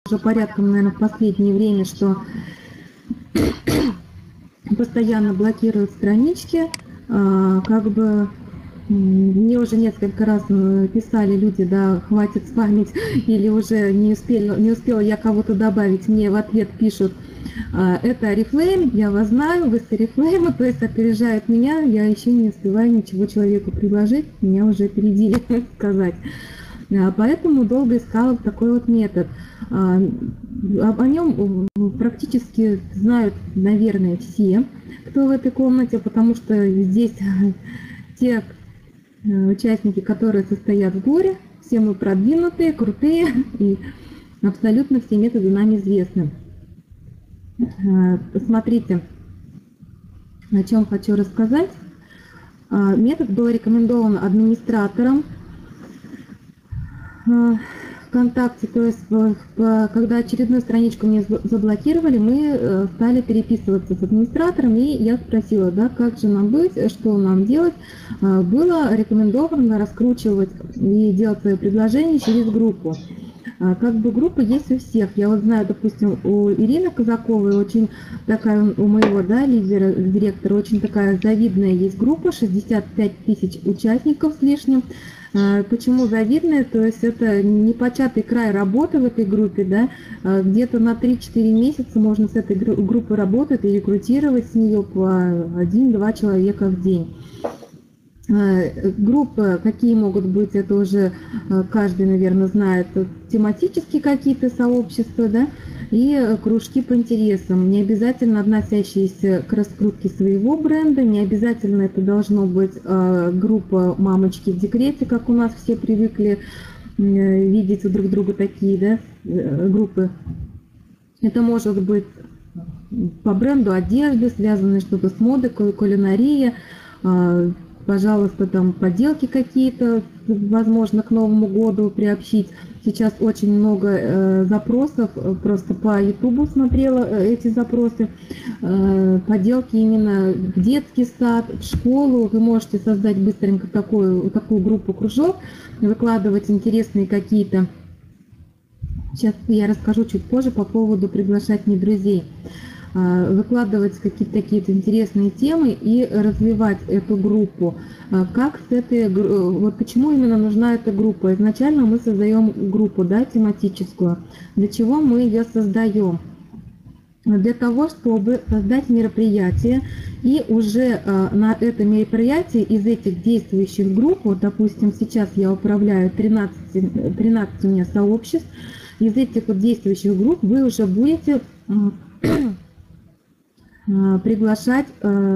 уже порядком, наверное, в последнее время, что постоянно блокируют странички. Как бы мне уже несколько раз писали люди, да, хватит спамить, или уже не успела я кого-то добавить. Мне в ответ пишут: это Oriflame, я вас знаю, вы с Oriflame, то есть опережает меня, я еще не успеваю ничего человеку предложить, меня уже опередили, сказать. Поэтому долго искала такой вот метод. О нем практически знают, наверное, все, кто в этой комнате, потому что здесь те участники, которые состоят в горе, все мы продвинутые, крутые, и абсолютно все методы нам известны. Посмотрите, о чем хочу рассказать. Метод был рекомендован администратором ВКонтакте, то есть когда очередную страничку мне заблокировали, мы стали переписываться с администратором, и я спросила, да, как же нам быть, что нам делать. Было рекомендовано раскручивать и делать свои предложения через группу. Как бы группа есть у всех. Я вот знаю, допустим, у Ирины Казаковой очень такая, у моего, да, лидера, директора, очень такая завидная есть группа, 65 тысяч участников с лишним. Почему завидная? То есть это непочатый край работы в этой группе, да, где-то на 3-4 месяца можно с этой группой работать и рекрутировать с нее по 1-2 человека в день. Группы, какие могут быть, это уже каждый, наверное, знает, тематические какие-то сообщества, да, и кружки по интересам, не обязательно относящиеся к раскрутке своего бренда, не обязательно это должно быть группа «Мамочки в декрете», как у нас все привыкли видеть у друг друга такие, да, группы. Это может быть по бренду одежды, связанное что-то с модой, кулинария, пожалуйста, там поделки какие-то, возможно, к Новому году приобщить. Сейчас очень много запросов, просто по Ютубу смотрела эти запросы. Поделки именно в детский сад, в школу. Вы можете создать быстренько такую группу, кружок, выкладывать интересные какие-то. Сейчас я расскажу чуть позже по поводу приглашать не друзей. Выкладывать какие-то такие интересные темы и развивать эту группу. Как с этой, вот почему именно нужна эта группа? Изначально мы создаем группу, да, тематическую. Для чего мы ее создаем? Для того, чтобы создать мероприятие, и уже на это мероприятие из этих действующих групп, вот, допустим, сейчас я управляю 13 у меня сообществ, из этих вот действующих групп вы уже будете приглашать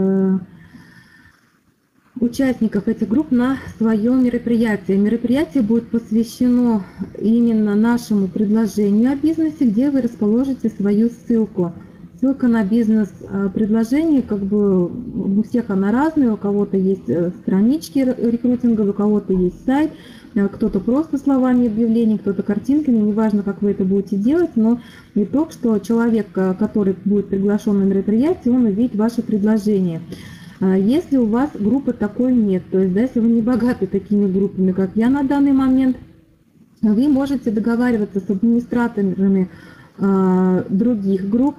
участников этих групп на свое мероприятие. Мероприятие будет посвящено именно нашему предложению о бизнесе, где вы расположите свою ссылку. Ссылка на бизнес-предложение, как бы у всех она разная, у кого-то есть странички рекрутинга, у кого-то есть сайт, кто-то просто словами объявлений, кто-то картинками, неважно, как вы это будете делать, но итог, что человек, который будет приглашен на мероприятие, он увидит ваше предложение. Если у вас группы такой нет, то есть, да, если вы не богаты такими группами, как я на данный момент, вы можете договариваться с администраторами других групп.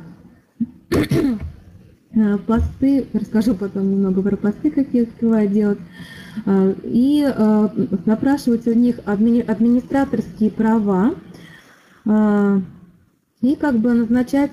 Посты, расскажу потом немного про посты, как я успеваю делать, и запрашивать у них администраторские права и как бы назначать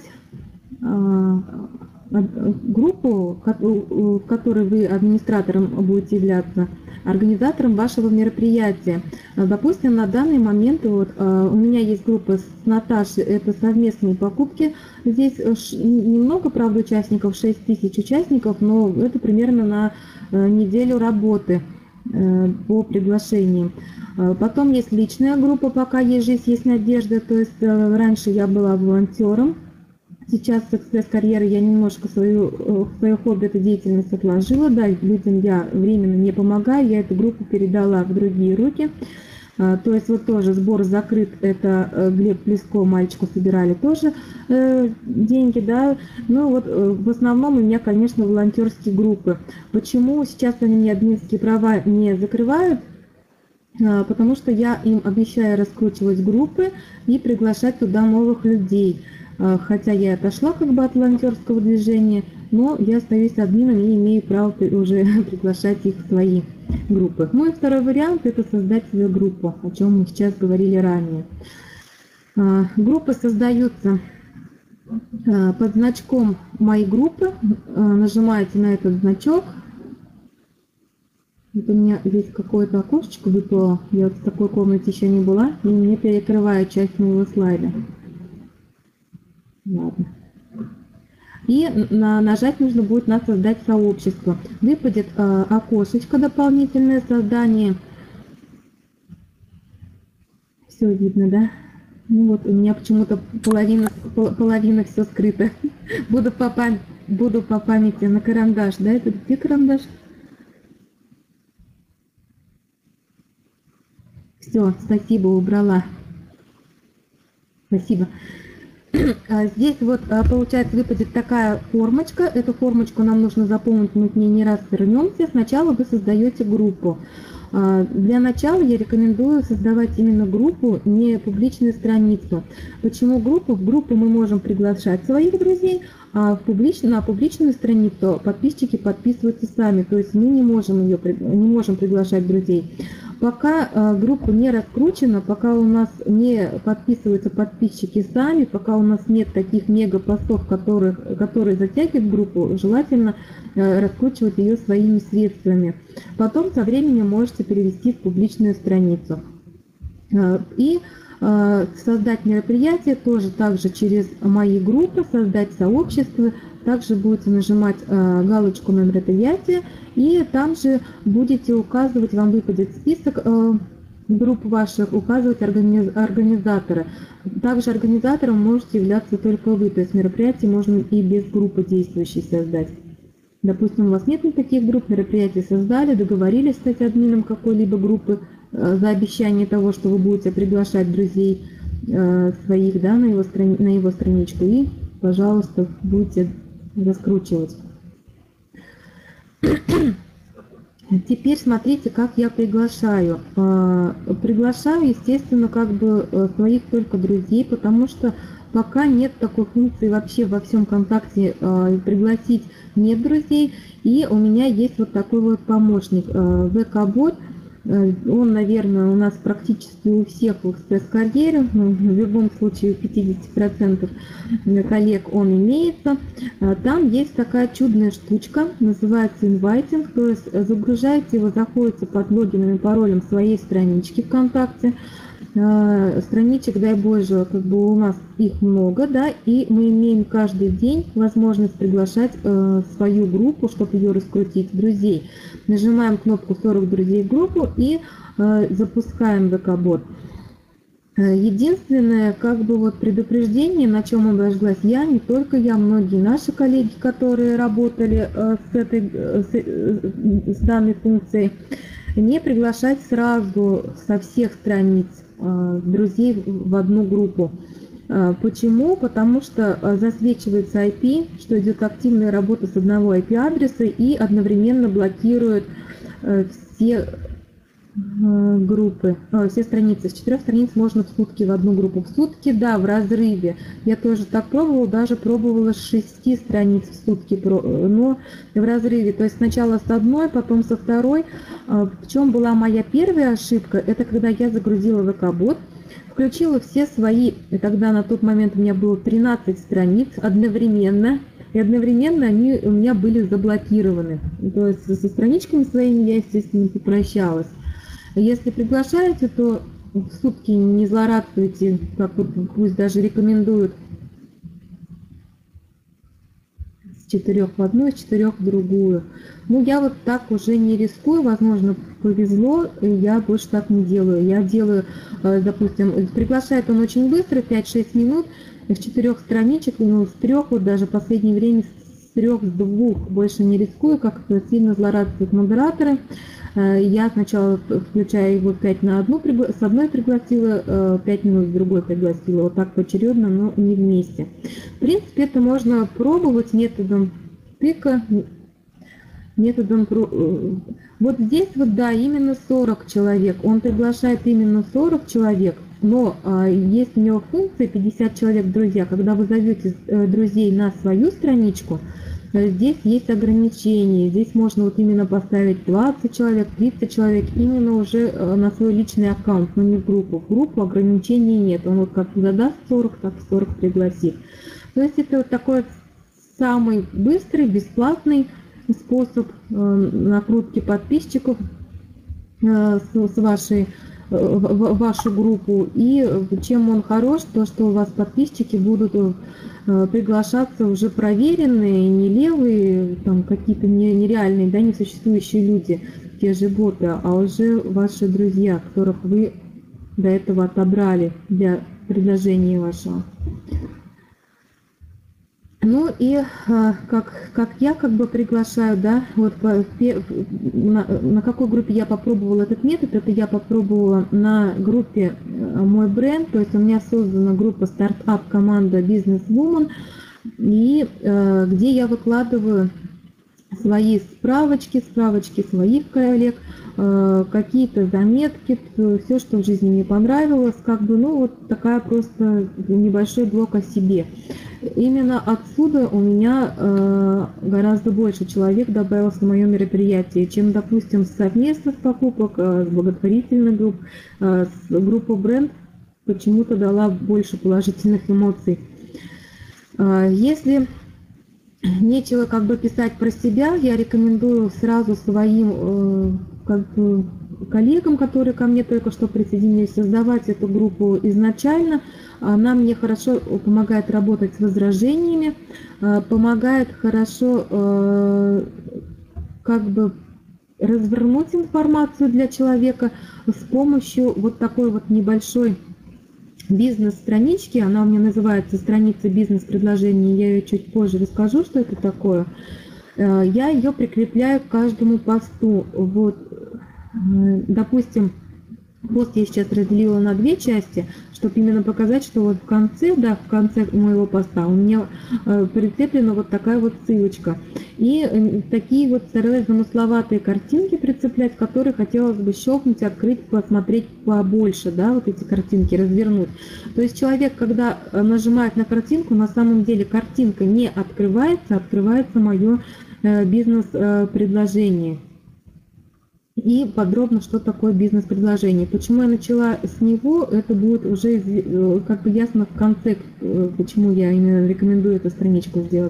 группу, в которой вы администратором будете являться, организатором вашего мероприятия. Допустим, на данный момент вот, у меня есть группа с Наташей, это совместные покупки. Здесь немного, правда, участников, 6 тысяч участников, но это примерно на неделю работы по приглашениям. Потом есть личная группа «Пока есть жизнь, есть надежда», то есть раньше я была волонтером. Сейчас с экспресс-карьеры я немножко свое хобби, эту деятельность отложила. Да, людям я временно не помогаю, я эту группу передала в другие руки. То есть вот тоже сбор закрыт, это Глеб Плеско, мальчику собирали тоже деньги, да. Ну вот в основном у меня, конечно, волонтерские группы. Почему сейчас они мне админские права не закрывают? потому что я им обещаю раскручивать группы и приглашать туда новых людей. Хотя я отошла как бы от волонтерского движения, но я остаюсь админом и имею право уже приглашать их в свои группы. Ну и второй вариант – это создать свою группу, о чем мы сейчас говорили ранее. Группы создаются под значком «Мои группы». Нажимаете на этот значок. Вот у меня здесь какое-то окошечко выпало. Я вот в такой комнате еще не была, и мне перекрывает часть моего слайда. Ладно. И нажать нужно будет на «Создать сообщество». Выпадет окошечко «Дополнительное создание». Все видно, да? Ну вот, у меня почему-то половина все скрыто. Буду по памяти на карандаш, да? Это где карандаш? Все, спасибо, убрала. Спасибо. Здесь вот, получается, выпадет такая формочка. Эту формочку нам нужно заполнить, мы к ней не раз вернемся. Сначала вы создаете группу. Для начала я рекомендую создавать именно группу, не публичную страницу. Почему группу? В группу мы можем приглашать своих друзей, а на публичную страницу подписчики подписываются сами. То есть мы не можем приглашать друзей. Пока группа не раскручена, пока у нас не подписываются подписчики сами, пока у нас нет таких мега-постов, которые затягивают группу, желательно раскручивать ее своими средствами. Потом со временем можете перевести в публичную страницу. И создать мероприятие тоже также через «Мои группы», создать сообщество. Также будете нажимать галочку на мероприятие, и там же будете указывать, вам выпадет список групп ваших, указывать организаторы. Также организатором можете являться только вы, то есть мероприятие можно и без группы действующей создать. Допустим, у вас нет никаких групп, мероприятие создали, договорились стать админом какой-либо группы за обещание того, что вы будете приглашать друзей своих, да, на его страничку, и, пожалуйста, будете раскручивать. Теперь смотрите, как я приглашаю. Приглашаю, естественно, как бы своих только друзей, потому что пока нет такой функции вообще во всем ВКонтакте пригласить нет друзей. И у меня есть вот такой вот помощник ВК-бот. Он, наверное, у нас практически у всех в экспресс-карьере, в любом случае у 50% коллег он имеется. Там есть такая чудная штучка, называется инвайтинг, то есть загружаете его, заходите под логином и паролем своей странички ВКонтакте. Страничек, дай Боже, как бы у нас их много, да, и мы имеем каждый день возможность приглашать свою группу, чтобы ее раскрутить, друзей. Нажимаем кнопку 40 друзей в группу и запускаем ВК-бот. Единственное, как бы вот предупреждение, на чем обожглась я, не только я, многие наши коллеги, которые работали с данной функцией, не приглашать сразу со всех страниц друзей в одну группу. Почему? Потому что засвечивается IP, что идет активная работа с одного IP-адреса и одновременно блокирует все группы, все страницы. С 4 страниц можно в сутки в одну группу. В сутки, да, в разрыве. Я тоже так пробовала, даже пробовала с 6 страниц в сутки, но в разрыве. То есть сначала с одной, потом со второй. В чем была моя первая ошибка? Это когда я загрузила ВК-бот, включила все свои, и тогда на тот момент у меня было 13 страниц одновременно. И одновременно они у меня были заблокированы. То есть со страничками своими я, естественно, попрощалась. Если приглашаете, то в сутки не злорадствуйте, как вот пусть даже рекомендуют с 4 в одну, с 4 в другую. Ну, я вот так уже не рискую, возможно, повезло, и я больше так не делаю. Я делаю, допустим, приглашает он очень быстро, 5-6 минут, с 4 страничек, ну, с 3, вот даже в последнее время с 3, с 2 больше не рискую, как сильно злорадствуют модераторы. Я сначала включаю его 5 на одну, с одной пригласила, 5 минут с другой пригласила, вот так поочередно, но не вместе. В принципе, это можно пробовать методом тыка, методом Вот здесь вот, да, именно 40 человек. Он приглашает именно 40 человек, но есть у него функция 50 человек друзья. Когда вы зовете друзей на свою страничку, здесь есть ограничения. Здесь можно вот именно поставить 20 человек, 30 человек именно уже на свой личный аккаунт, но не в группу. В группу ограничений нет. Он вот как задаст 40, так 40 пригласит. То есть это вот такой самый быстрый, бесплатный способ накрутки подписчиков с вашей вашу группу. И чем он хорош, то что у вас подписчики будут приглашаться уже проверенные, не левые, там какие-то нереальные, да, несуществующие люди, те же боты, а уже ваши друзья, которых вы до этого отобрали для предложения вашего. Ну и как я как бы приглашаю, да, вот на какой группе я попробовала этот метод, это я попробовала на группе «Мой бренд», то есть у меня создана группа «Стартап команда Businesswoman», и где я выкладываю свои справочки своих коллег, какие-то заметки, все, что в жизни мне понравилось, как бы, ну вот такая просто небольшой блок о себе. Именно отсюда у меня гораздо больше человек добавилось на мое мероприятие, чем, допустим, с совместных покупок, с благотворительных групп, с группы бренд почему-то дала больше положительных эмоций. Если нечего как бы писать про себя, я рекомендую сразу своим как бы коллегам, которые ко мне только что присоединились, создавать эту группу изначально. Она мне хорошо помогает работать с возражениями, помогает хорошо как бы развернуть информацию для человека с помощью вот такой вот небольшой бизнес-странички. Она у меня называется «Страница бизнес-предложений». Я ее чуть позже расскажу, что это такое. Я ее прикрепляю к каждому посту. Вот, допустим, пост я сейчас разделила на две части, чтобы именно показать, что вот в конце, да, в конце моего поста у меня прикреплена вот такая вот ссылочка. И такие вот стараюсь замысловатые картинки прицеплять, которые хотелось бы щелкнуть, открыть, посмотреть побольше, да, вот эти картинки развернуть. То есть человек, когда нажимает на картинку, на самом деле картинка не открывается, открывается мое бизнес-предложение. И подробно, что такое бизнес-предложение. Почему я начала с него, это будет уже как бы ясно в конце, почему я именно рекомендую эту страничку сделать.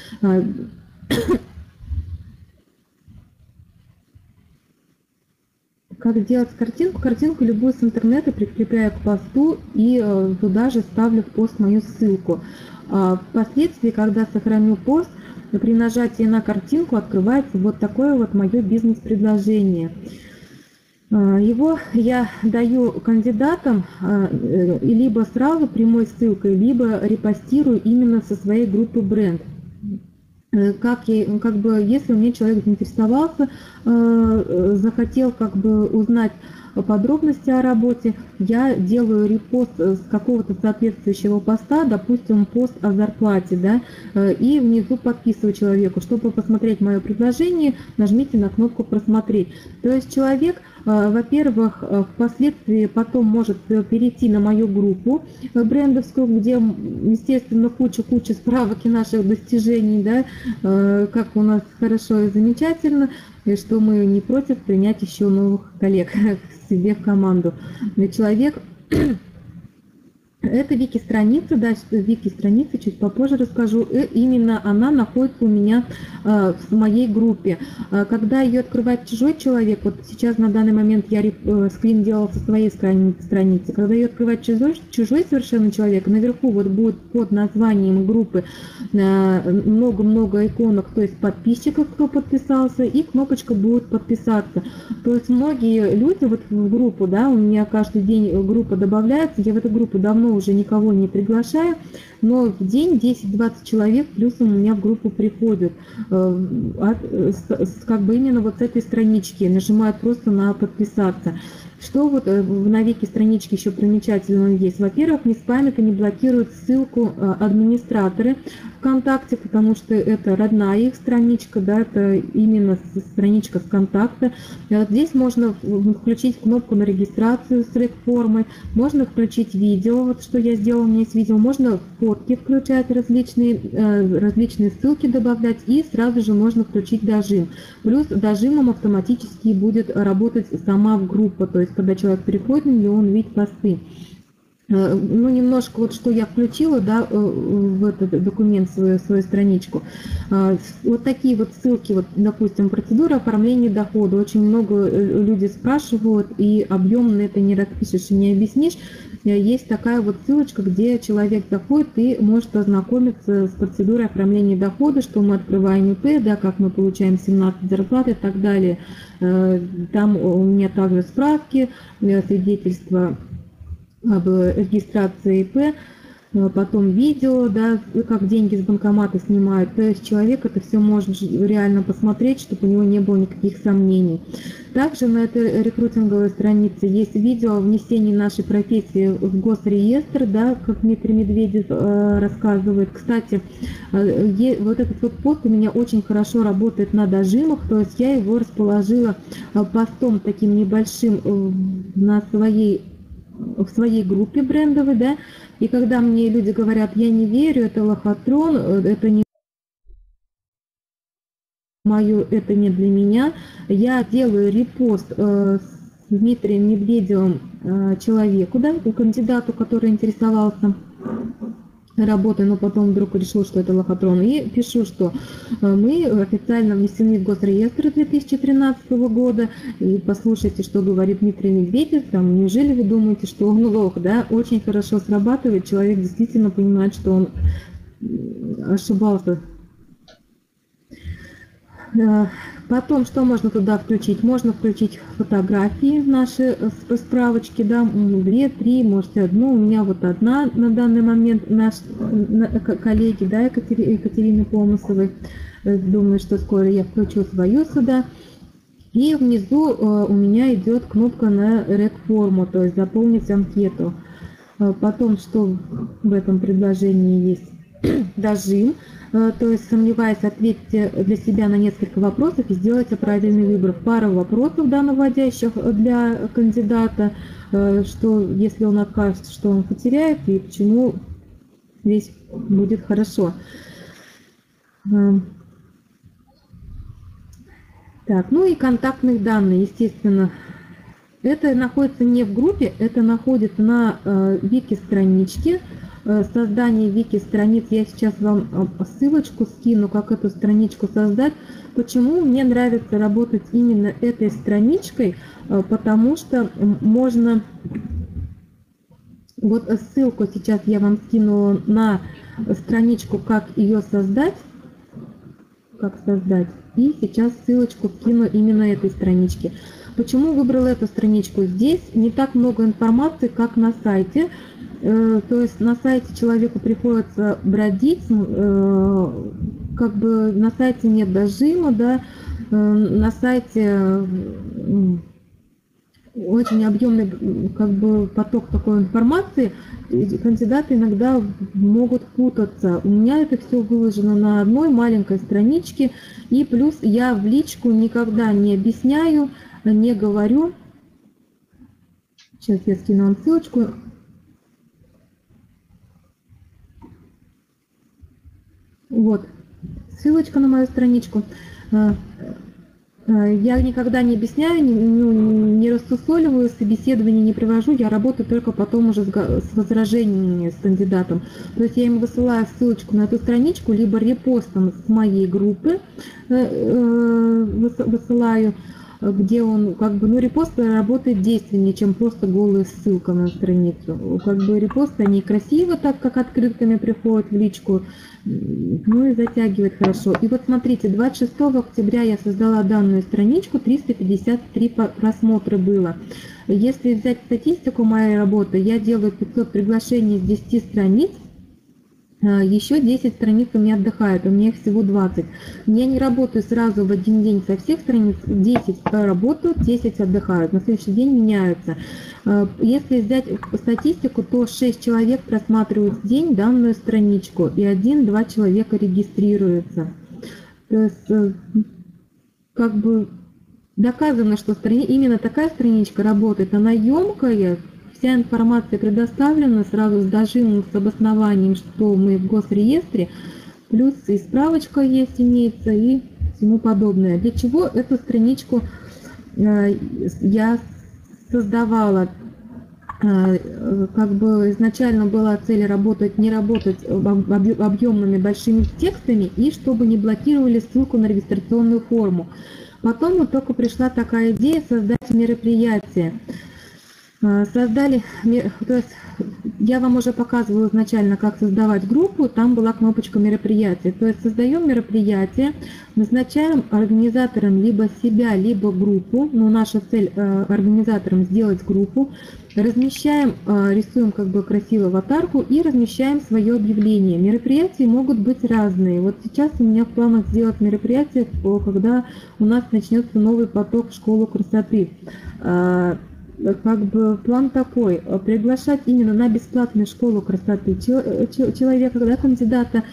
Как делать картинку? Картинку любую с интернета прикрепляю к посту и туда же ставлю в пост мою ссылку. Впоследствии, когда сохраню пост, при нажатии на картинку открывается вот такое вот мое бизнес-предложение. Его я даю кандидатам либо сразу прямой ссылкой, либо репостирую именно со своей группы бренд. Как бы, если у меня человек заинтересовался, захотел как бы узнать подробности о работе, я делаю репост с какого-то соответствующего поста, допустим, пост о зарплате, да, и внизу подписываю человеку. Чтобы посмотреть мое предложение, нажмите на кнопку «Просмотреть». То есть человек, во-первых, впоследствии потом может перейти на мою группу брендовскую, где, естественно, куча справок и наших достижений, да, как у нас хорошо и замечательно, и что мы не против принять еще новых коллег к себе в команду. Человек, это вики-страница, да, вики-страница, чуть попозже расскажу. И именно она находится у меня в моей группе. Когда ее открывает чужой человек, вот сейчас на данный момент я скрин делал со своей страницы, когда ее открывает чужой совершенно человек, наверху вот будет под названием группы много-много иконок, то есть подписчиков, кто подписался, и кнопочка будет подписаться. То есть многие люди вот в группу, да, у меня каждый день группа добавляется, я в эту группу давно уже никого не приглашаю, но в день 10-20 человек плюсом у меня в группу приходят, как бы именно вот с этой странички, нажимают просто на подписаться. Что вот на Вики страничке еще примечательного есть? Во-первых, не спамят и не блокируют ссылку администраторы ВКонтакте, потому что это родная их страничка, да, это именно страничка с контакта. И вот здесь можно включить кнопку на регистрацию с рек-формой, можно включить видео, вот что я сделала, у меня есть видео, можно фотки включать различные ссылки добавлять, и сразу же можно включить дожим. Плюс дожимом автоматически будет работать сама группа, то есть когда человек переходит на нее, он видит посты. Ну, немножко вот что я включила, да, в этот документ, свою страничку. Вот такие вот ссылки, вот, допустим, процедура оформления дохода. Очень много люди спрашивают, и объемно это не распишешь и не объяснишь. Есть такая вот ссылочка, где человек заходит и может ознакомиться с процедурой оформления дохода, что мы открываем ИП, да, как мы получаем 17 зарплат и так далее. Там у меня также справки, свидетельства об регистрации ИП, потом видео, да, как деньги с банкомата снимают. То есть человек это все может реально посмотреть, чтобы у него не было никаких сомнений. Также на этой рекрутинговой странице есть видео о внесении нашей профессии в госреестр, да, как Дмитрий Медведев рассказывает. Кстати, вот этот вот пост у меня очень хорошо работает на дожимах, то есть я его расположила постом таким небольшим в своей группе брендовой, да, и когда мне люди говорят, я не верю, это лохотрон, это не мое, это не для меня, я делаю репост с Дмитрием Медведевым человеку, да, кандидату, который интересовался работой, но потом вдруг решил, что это лохотрон, и пишу, что мы официально внесены в госреестр 2013 года, и послушайте, что говорит Дмитрий Медведев, там, неужели вы думаете, что он лох, да, очень хорошо срабатывает, человек действительно понимает, что он ошибался. Потом, что можно туда включить? Можно включить фотографии наши справочки, да, 2, 3, может, одну. У меня вот одна на данный момент, наш коллеги, да, Екатерины Помысовой. Думаю, что скоро я включу свою сюда. И внизу у меня идет кнопка на рек-форму, то есть заполнить анкету. Потом, что в этом предложении есть? Дожим, то есть, сомневаясь, ответьте для себя на несколько вопросов и сделайте правильный выбор. Пара вопросов, да, наводящих для кандидата, что если он откажется, что он потеряет и почему здесь будет хорошо. Так, ну и контактные данные, естественно. Это находится не в группе, это находится на вики-страничке. Создание вики-страниц, я сейчас вам ссылочку скину, как эту страничку создать. Почему мне нравится работать именно этой страничкой? Потому что можно... Вот ссылку сейчас я вам скинула на страничку, как ее создать. Как создать. И сейчас ссылочку скину именно этой страничке. Почему выбрала эту страничку? Здесь не так много информации, как на сайте. То есть на сайте человеку приходится бродить, как бы на сайте нет дожима, да, на сайте очень объемный как бы поток такой информации, и кандидаты иногда могут путаться. У меня это все выложено на одной маленькой страничке, и плюс я в личку никогда не объясняю, не говорю. Сейчас я скину вам ссылочку. Вот, ссылочка на мою страничку. Я никогда не объясняю, не рассусоливаю, собеседование не привожу, я работаю только потом уже с возражениями с кандидатом. То есть я им высылаю ссылочку на эту страничку, либо репостом с моей группы высылаю, где он как бы, ну, репост работает действеннее, чем просто голая ссылка на страницу. Как бы репосты, они красиво, так как открытками приходят в личку, ну и затягивает хорошо. И вот смотрите, 26 октября я создала данную страничку, 353 просмотра было. Если взять статистику моей работы, я делаю 500 приглашений с 10 страниц, Еще 10 страниц у меня отдыхают, у меня их всего 20. Я не работаю сразу в один день со всех страниц, 10 работают, 10 отдыхают, на следующий день меняются. Если взять статистику, то 6 человек просматривают в день данную страничку, и 1-2 человека регистрируются. То есть, как бы доказано, что именно такая страничка работает, она емкая. Вся информация предоставлена сразу с дожимом, с обоснованием, что мы в госреестре, плюс и справочка есть, имеется, и всему подобное. Для чего эту страничку я создавала? Как бы изначально была цель не работать объемными большими текстами, и чтобы не блокировали ссылку на регистрационную форму. Потом вот только пришла такая идея создать мероприятие. Создали, то есть я вам уже показывала изначально, как создавать группу, там была кнопочка мероприятия. То есть создаем мероприятие, назначаем организатором либо себя, либо группу, но наша цель организаторам сделать группу, размещаем, рисуем как бы красивую аватарку и размещаем свое объявление. Мероприятия могут быть разные. Вот сейчас у меня в планах сделать мероприятие, когда у нас начнется новый поток в школу красоты. Как бы план такой, приглашать именно на бесплатную школу красоты человека, да, кандидата,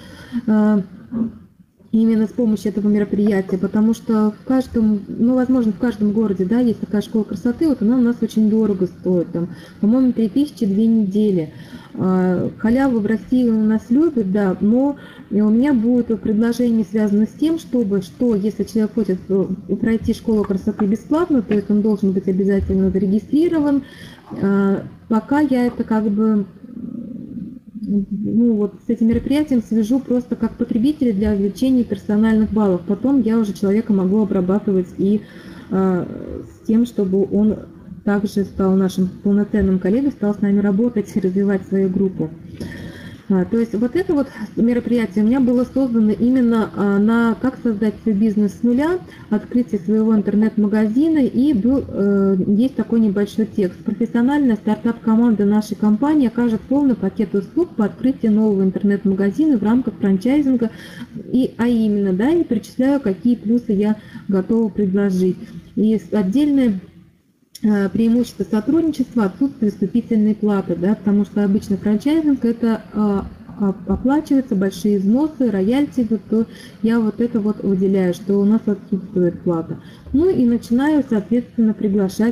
именно с помощью этого мероприятия, потому что в каждом, ну, возможно, в каждом городе, да, есть такая школа красоты, вот она у нас очень дорого стоит, там, по-моему, 3000 2 недели. Халяву в России у нас любят, да, но у меня будет предложение связано с тем, чтобы, что если человек хочет пройти школу красоты бесплатно, то есть он должен быть обязательно зарегистрирован. Пока я это как бы, ну, вот с этим мероприятием свяжу просто как потребителя для увеличения персональных баллов. Потом я уже человека могу обрабатывать и с тем, чтобы он также стал нашим полноценным коллегой, стал с нами работать и развивать свою группу. То есть вот это вот мероприятие у меня было создано именно на как создать свой бизнес с нуля, открытие своего интернет-магазина, и есть такой небольшой текст. Профессиональная стартап-команда нашей компании окажет полный пакет услуг по открытию нового интернет-магазина в рамках франчайзинга, а именно, да, и перечисляю, какие плюсы я готова предложить. И отдельное преимущество сотрудничества — отсутствие вступительной платы, да, потому что обычно франчайзинг — это оплачиваются большие взносы, роялти, то я вот это вот выделяю, что у нас отсутствует плата. Ну и начинаю, соответственно, приглашать.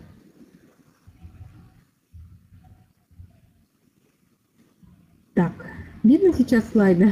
Так, видно сейчас слайды?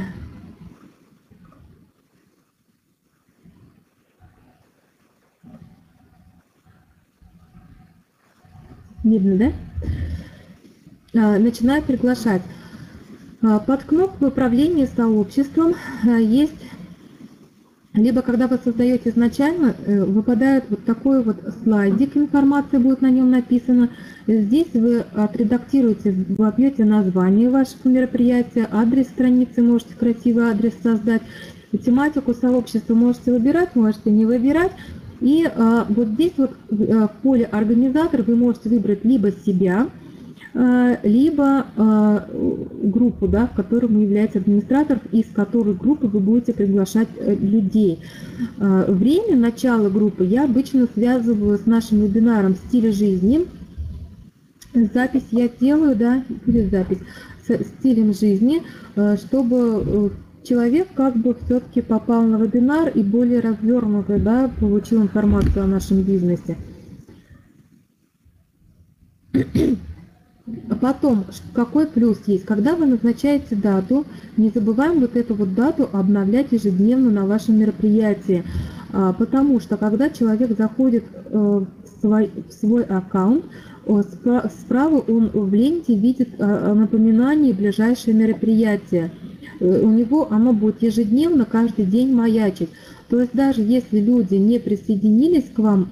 Видно, да? Начинаю приглашать. Под кнопкой управления сообществом есть, либо когда вы создаете изначально, выпадает вот такой вот слайдик, информация будет на нем написана. Здесь вы отредактируете, вобьете название вашего мероприятия, адрес страницы, можете красивый адрес создать, тематику сообщества можете выбирать, можете не выбирать. И вот здесь вот в поле «Организатор» вы можете выбрать либо себя, либо группу, да, в которой вы являетесь администратором, из которой группы вы будете приглашать людей. Время начала группы я обычно связываю с нашим вебинаром «Стиль жизни». Запись я делаю, да, или запись с стилем жизни, чтобы человек как бы все-таки попал на вебинар и более развернуто, да, получил информацию о нашем бизнесе. А потом, какой плюс есть? Когда вы назначаете дату, не забываем вот эту вот дату обновлять ежедневно на вашем мероприятии. Потому что когда человек заходит в свой аккаунт, справа он в ленте видит напоминание ближайшее мероприятие. У него оно будет ежедневно, каждый день маячить. То есть даже если люди не присоединились к вам,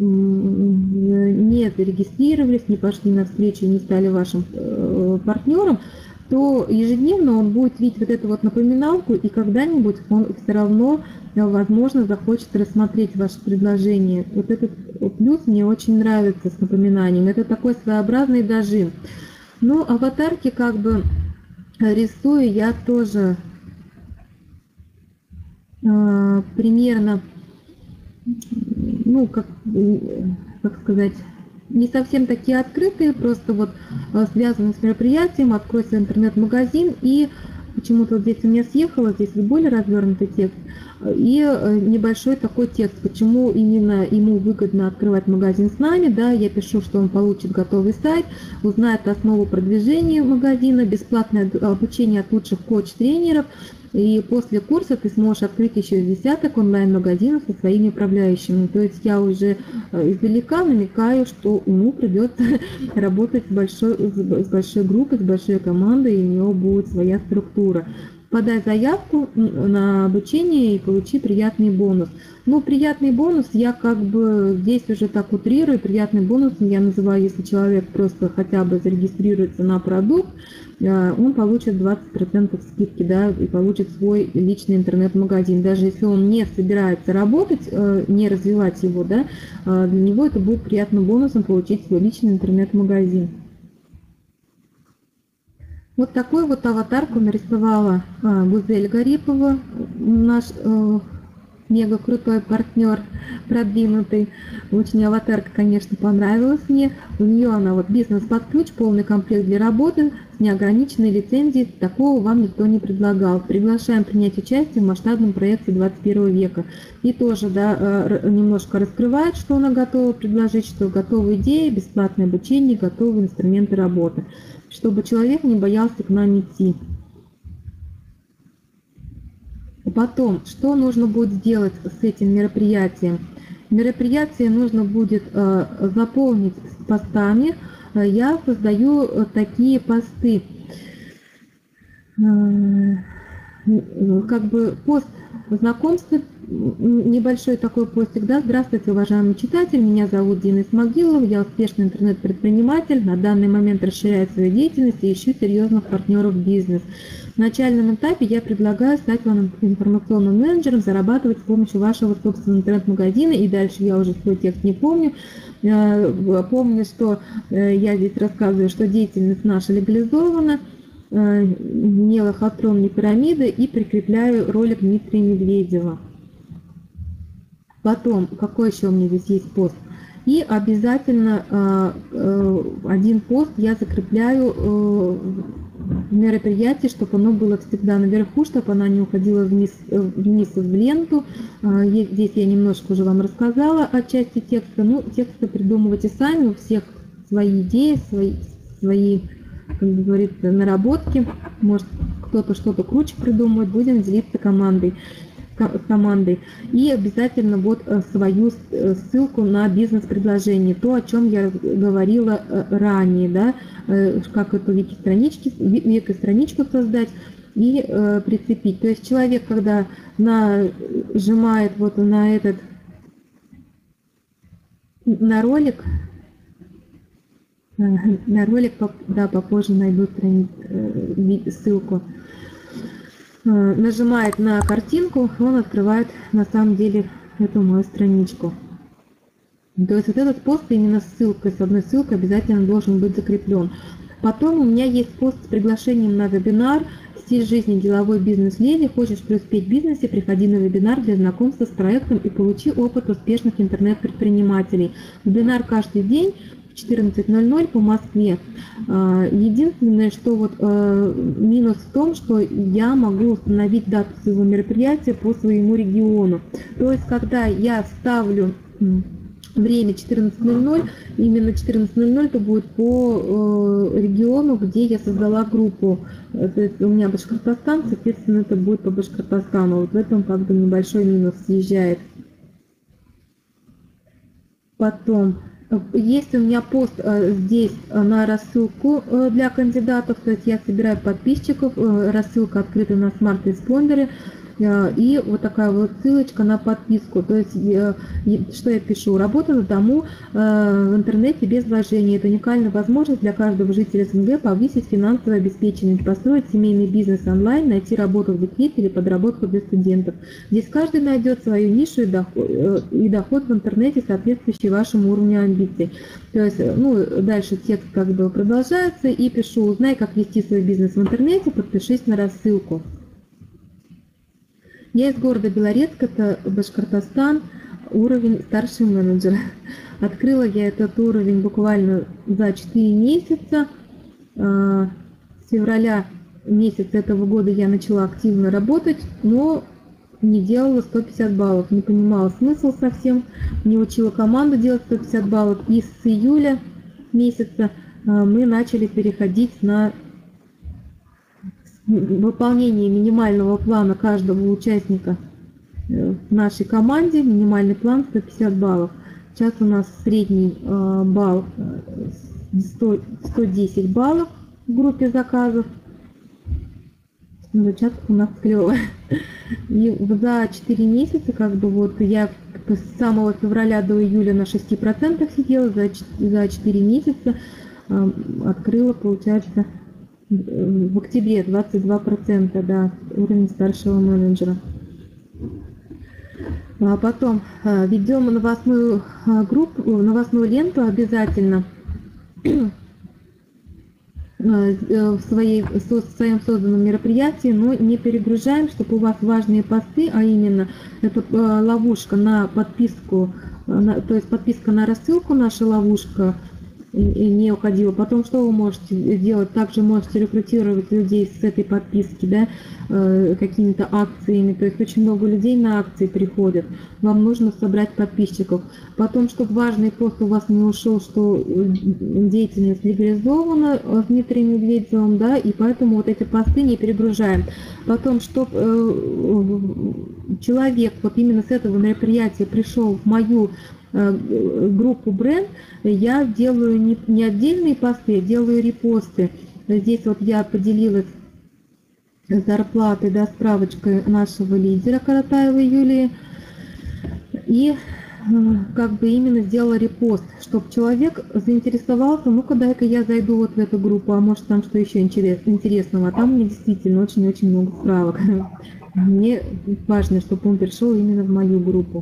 не зарегистрировались, не пошли на встречу, не стали вашим партнером, то ежедневно он будет видеть вот эту вот напоминалку, и когда-нибудь он все равно, возможно, захочет рассмотреть ваше предложение. Вот этот плюс мне очень нравится с напоминанием. Это такой своеобразный дожим. Но аватарки как бы рисую я тоже примерно, ну, как сказать, не совсем такие открытые, просто вот связаны с мероприятием, открой свой интернет-магазин, и почему-то вот здесь у меня съехало, здесь более развернутый текст, и небольшой такой текст, почему именно ему выгодно открывать магазин с нами, да, я пишу, что он получит готовый сайт, узнает основу продвижения магазина, бесплатное обучение от лучших коуч-тренеров, и после курса ты сможешь открыть еще десяток онлайн-магазинов со своими управляющими. То есть я уже издалека намекаю, что ему придется работать с большой группой, с большой командой, и у него будет своя структура. Подай заявку на обучение и получи приятный бонус. Но приятный бонус я как бы здесь уже так утрирую. Приятный бонус я называю, если человек просто хотя бы зарегистрируется на продукт, он получит 20% скидки, да, и получит свой личный интернет-магазин. Даже если он не собирается работать, не развивать его, да, для него это будет приятным бонусом получить свой личный интернет-магазин. Вот такую вот аватарку нарисовала Гузель Гарипова, наш мега крутой партнер, продвинутый. Очень аватарка, конечно, понравилась мне. У нее она вот бизнес под ключ, полный комплект для работы с неограниченной лицензией. Такого вам никто не предлагал. Приглашаем принять участие в масштабном проекте 21 века. И тоже, да, немножко раскрывает, что она готова предложить, что готовы идеи, бесплатное обучение, готовые инструменты работы, чтобы человек не боялся к нам идти. Потом, что нужно будет сделать с этим мероприятием? Мероприятие нужно будет заполнить постами. Я создаю такие посты. Как бы пост знакомства, небольшой такой постик, да. Здравствуйте, уважаемый читатель, меня зовут Денис Могилов, я успешный интернет-предприниматель, на данный момент расширяю свою деятельность и ищу серьезных партнеров в бизнес. В начальном этапе я предлагаю стать вам информационным менеджером, зарабатывать с помощью вашего собственного интернет-магазина, и дальше я уже свой текст не помню. Помню, что я здесь рассказываю, что деятельность наша легализована, не лохотрон, не пирамида, и прикрепляю ролик Дмитрия Медведева. Потом, какой еще у меня здесь есть пост? И обязательно один пост я закрепляю в мероприятии, чтобы оно было всегда наверху, чтобы она не уходила вниз в ленту. Здесь я немножко уже вам рассказала о части текста. Ну, тексты придумывайте сами, у всех свои идеи, свои, как говорится, наработки. Может, кто-то что-то круче придумывает, будем делиться командой. И обязательно вот свою ссылку на бизнес-предложение, то, о чем я говорила ранее, да, как эту вики-страничку создать и прицепить. То есть человек, когда нажимает вот на ролик, да, попозже найду ссылку, нажимает на картинку, он открывает на самом деле эту мою страничку. То есть вот этот пост именно с ссылкой, с одной ссылкой обязательно должен быть закреплен. Потом у меня есть пост с приглашением на вебинар «Стиль жизни деловой бизнес-леди». Хочешь преуспеть в бизнесе? Приходи на вебинар для знакомства с проектом и получи опыт успешных интернет-предпринимателей. Вебинар каждый день. 14:00 по Москве. Единственное, что вот минус в том, что я могу установить дату своего мероприятия по своему региону. То есть, когда я ставлю время 14:00, именно 14:00 это будет по региону, где я создала группу. То есть у меня Башкортостан, соответственно, это будет по Башкортостану. Вот в этом как бы небольшой минус съезжает. Потом есть у меня пост здесь на рассылку для кандидатов, то есть я собираю подписчиков, рассылка открыта на смарт-респондере. И вот такая вот ссылочка на подписку. То есть, что я пишу? Работа на дому в интернете без вложений. Это уникальная возможность для каждого жителя СНГ повысить финансовое обеспечение, построить семейный бизнес онлайн, найти работу в декрете или подработку для студентов. Здесь каждый найдет свою нишу и доход в интернете, соответствующий вашему уровню амбиций. То есть, ну, дальше текст как бы продолжается, и пишу: узнай, как вести свой бизнес в интернете, подпишись на рассылку. Я из города Белорецк, это Башкортостан, уровень старший менеджер. Открыла я этот уровень буквально за 4 месяца. С февраля месяца этого года я начала активно работать, но не делала 150 баллов, не понимала смысл совсем, не учила команду делать 150 баллов. И с июля месяца мы начали переходить на выполнение минимального плана каждого участника в нашей команде. Минимальный план 150 баллов. Сейчас у нас средний балл 110 баллов в группе заказов. Зачатка у нас клевая. И за 4 месяца, как бы вот я с самого февраля до июля на 6% сидела, за 4 месяца открыла, получается, в октябре 22%, да, уровень старшего менеджера. А потом ведем новостную группу, новостную ленту обязательно в своем созданном мероприятии, но не перегружаем, чтобы у вас важные посты, а именно это ловушка на подписку, то есть подписка на рассылку, наша ловушка, не уходила. Потом что вы можете делать? Также можете рекрутировать людей с этой подписки, да, какими-то акциями. То есть очень много людей на акции приходят. Вам нужно собрать подписчиков. Потом, чтобы важный пост у вас не ушел, что деятельность легализована с Дмитрием Медведевым, да, и поэтому вот эти посты не перегружаем. Потом, чтобы человек вот именно с этого мероприятия пришел в мою группу бренд, я делаю не отдельные посты, я делаю репосты. Здесь вот я поделилась зарплатой, да, справочкой нашего лидера Каратаевой Юлии, и как бы именно сделала репост, чтобы человек заинтересовался: ну-ка, дай-ка я зайду вот в эту группу, а может там что еще интересного. А там мне действительно очень-очень много справок. Мне важно, чтобы он пришел именно в мою группу.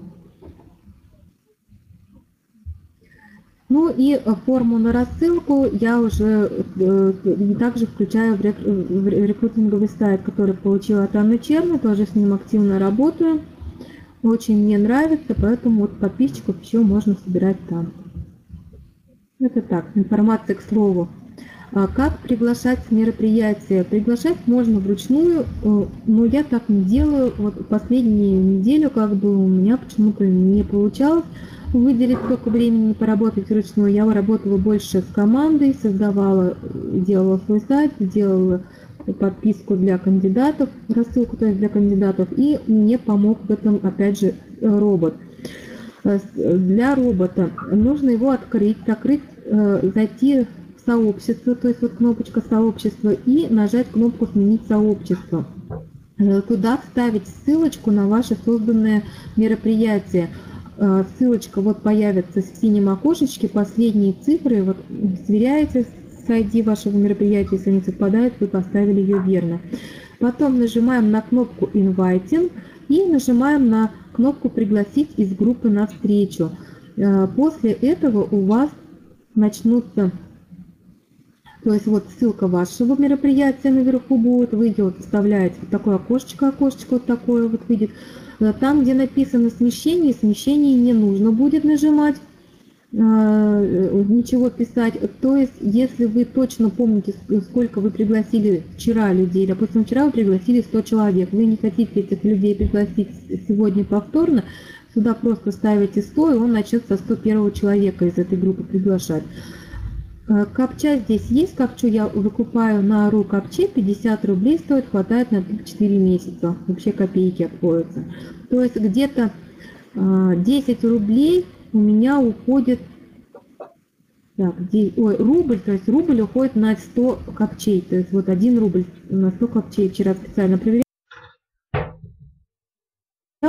Ну и форму на рассылку я уже также включаю в рекрутинговый сайт, который получила от Анны Черной, тоже с ним активно работаю. Очень мне нравится, поэтому вот подписчиков еще можно собирать там. Это так, информация к слову. Как приглашать в мероприятия? Приглашать можно вручную, но я так не делаю. Вот последнюю неделю как бы у меня почему-то не получалось выделить столько времени поработать вручную. Я работала больше с командой, создавала, делала свой сайт, делала подписку для кандидатов, рассылку, то есть для кандидатов, и мне помог в этом опять же робот. Для робота нужно его открыть, зайти в сообщество, то есть вот кнопочка сообщества, и нажать кнопку «Сменить сообщество». Туда вставить ссылочку на ваше созданное мероприятие. Ссылочка вот появится в синем окошечке, последние цифры, вот сверяете с ID вашего мероприятия, если они совпадают, вы поставили ее верно. Потом нажимаем на кнопку «Inviting» и нажимаем на кнопку «Пригласить из группы на встречу». После этого у вас начнутся, то есть вот ссылка вашего мероприятия наверху будет, вы ее вот вставляете в такое окошечко вот такое вот выйдет. Там, где написано смещение не нужно будет нажимать, ничего писать. То есть, если вы точно помните, сколько вы пригласили вчера людей, допустим, вчера вы пригласили 100 человек, вы не хотите этих людей пригласить сегодня повторно, сюда просто ставите 100, и он начнет со 101 человека из этой группы приглашать. Капча здесь есть, капчу я выкупаю на RuCaptcha, 50 рублей стоит, хватает на 4 месяца, вообще копейки обходятся. То есть где-то 10 рублей у меня уходит, рубль, то есть рубль уходит на 100 капчей, то есть вот 1 рубль на 100 капчей, вчера специально проверяла.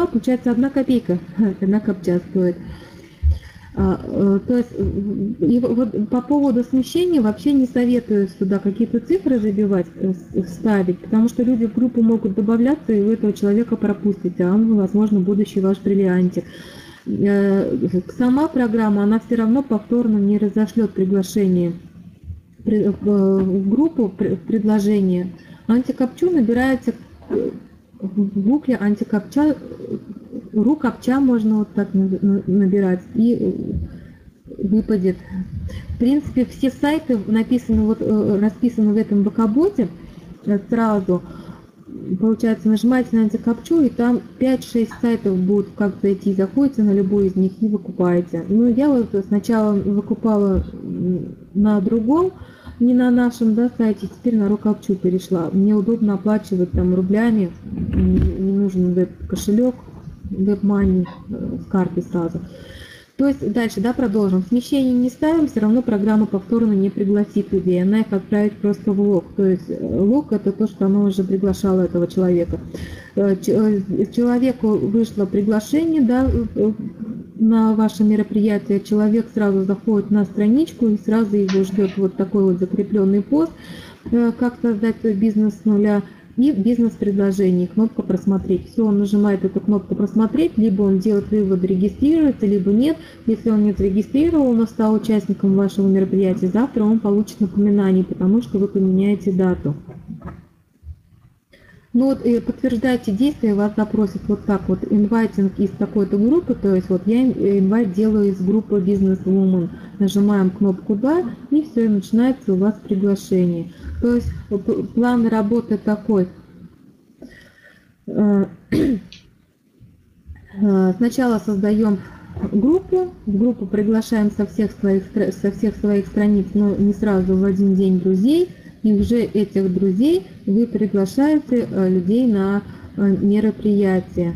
получается 1 копейка, 1 копча стоит. То есть и вот по поводу смещения вообще не советую сюда какие-то цифры забивать, ставить, потому что люди в группу могут добавляться, и вы этого человека пропустите, а он, возможно, будущий ваш бриллиантик. Сама программа, она все равно повторно не разошлет приглашение в группу, предложение. Антикопчу набирается в гугле антикопча, рукопча можно вот так набирать, и выпадет. В принципе, все сайты написаны, вот, расписаны в этом бокоботе сразу. Получается, нажимаете на антикопчу, и там 5-6 сайтов будут, как зайти, заходите на любой из них и выкупаете. Ну, я вот сначала выкупала на другом, не на нашем, да, сайте, теперь на рукопчу перешла. Мне удобно оплачивать там рублями, не нужен веб-кошелек, веб-мани с карты сразу. То есть дальше, да, продолжим. Смещение не ставим, все равно программа повторно не пригласит людей. Она их отправит просто в лог. То есть лог — это то, что она уже приглашала этого человека. Человеку вышло приглашение, да, на ваше мероприятие. Человек сразу заходит на страничку и сразу его ждет вот такой вот закрепленный пост, как создать свой бизнес с нуля. И бизнес-предложение, кнопка «Просмотреть». Все, он нажимает эту кнопку «Просмотреть», либо он делает вывод, регистрируется, либо нет. Если он не зарегистрировал, но стал участником вашего мероприятия, завтра он получит напоминание, потому что вы поменяете дату. Ну вот, и подтверждайте действия, вас запросят вот так вот: инвайтинг из такой-то группы, то есть вот я инвайт делаю из группы Business Woman. Нажимаем кнопку «Да», и все, и начинается у вас приглашение. То есть план работы такой. Сначала создаем группу, в группу приглашаем со всех своих страниц, но не сразу в один день друзей. И уже этих друзей вы приглашаете людей на мероприятие.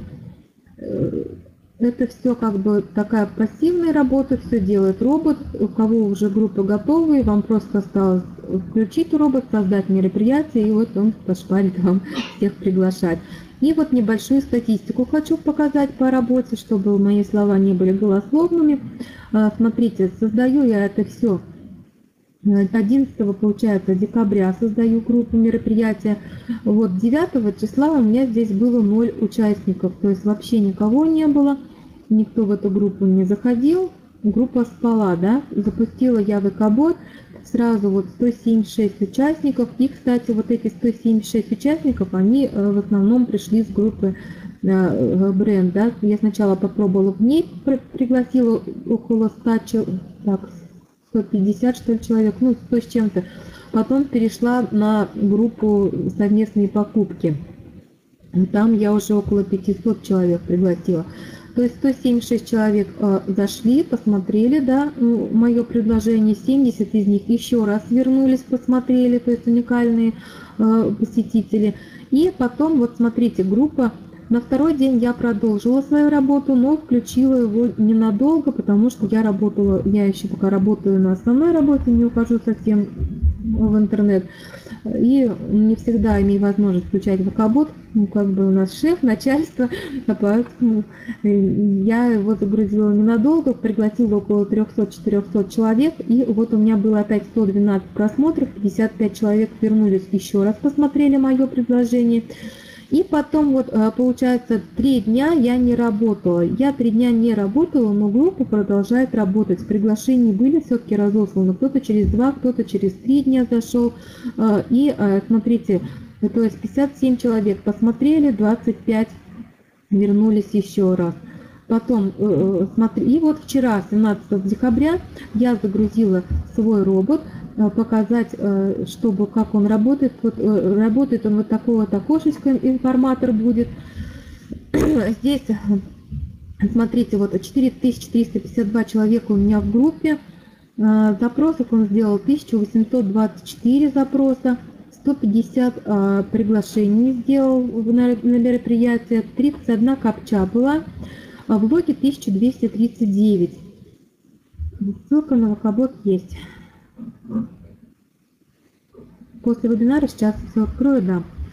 Это все как бы такая пассивная работа, все делает робот. У кого уже группа готовая, вам просто осталось включить робот, создать мероприятие, и вот он пошпарит вам всех приглашать. И вот небольшую статистику хочу показать по работе, чтобы мои слова не были голословными. Смотрите, создаю я это все 11, получается, декабря создаю группу мероприятия. Вот 9 числа у меня здесь было 0 участников, то есть вообще никого не было, никто в эту группу не заходил, группа спала, да. Запустила я ВК-бот, сразу вот 176 участников, и, кстати, вот эти 176 участников, они в основном пришли с группы бренд, да. Я сначала попробовала в ней, пригласила около 150, что ли, человек, ну, 100 с чем-то. Потом перешла на группу совместные покупки. Там я уже около 500 человек пригласила. То есть 176 человек зашли, посмотрели, да, мое предложение. 70 из них еще раз вернулись, посмотрели, то есть уникальные посетители. И потом, вот смотрите, группа. На второй день я продолжила свою работу, но включила его ненадолго, потому что я еще пока работаю на основной работе, не ухожу совсем в интернет. И не всегда имею возможность включать ВК-бот, ну, как бы у нас шеф, начальство, поэтому я его загрузила ненадолго, пригласила около 300-400 человек, и вот у меня было опять 112 просмотров, 55 человек вернулись еще раз, посмотрели мое предложение. И потом, вот, получается, 3 дня я не работала. Я 3 дня не работала, но группа продолжает работать. Приглашения были все-таки разосланы. Кто-то через 2, кто-то через 3 дня зашел. И смотрите, то есть 57 человек посмотрели, 25 вернулись еще раз. Потом, смотри, и вот вчера, 17 декабря, я загрузила свой робот, показать, чтобы как он работает. Вот, работает он вот такой вот окошечко, информатор будет. Здесь, смотрите, вот 4352 человека у меня в группе. Запросов он сделал 1824 запроса. 150 приглашений сделал на мероприятие. 31 капча была. А в блоге 1239. Ссылка на ВК-бот есть. После вебинара сейчас все открою, да.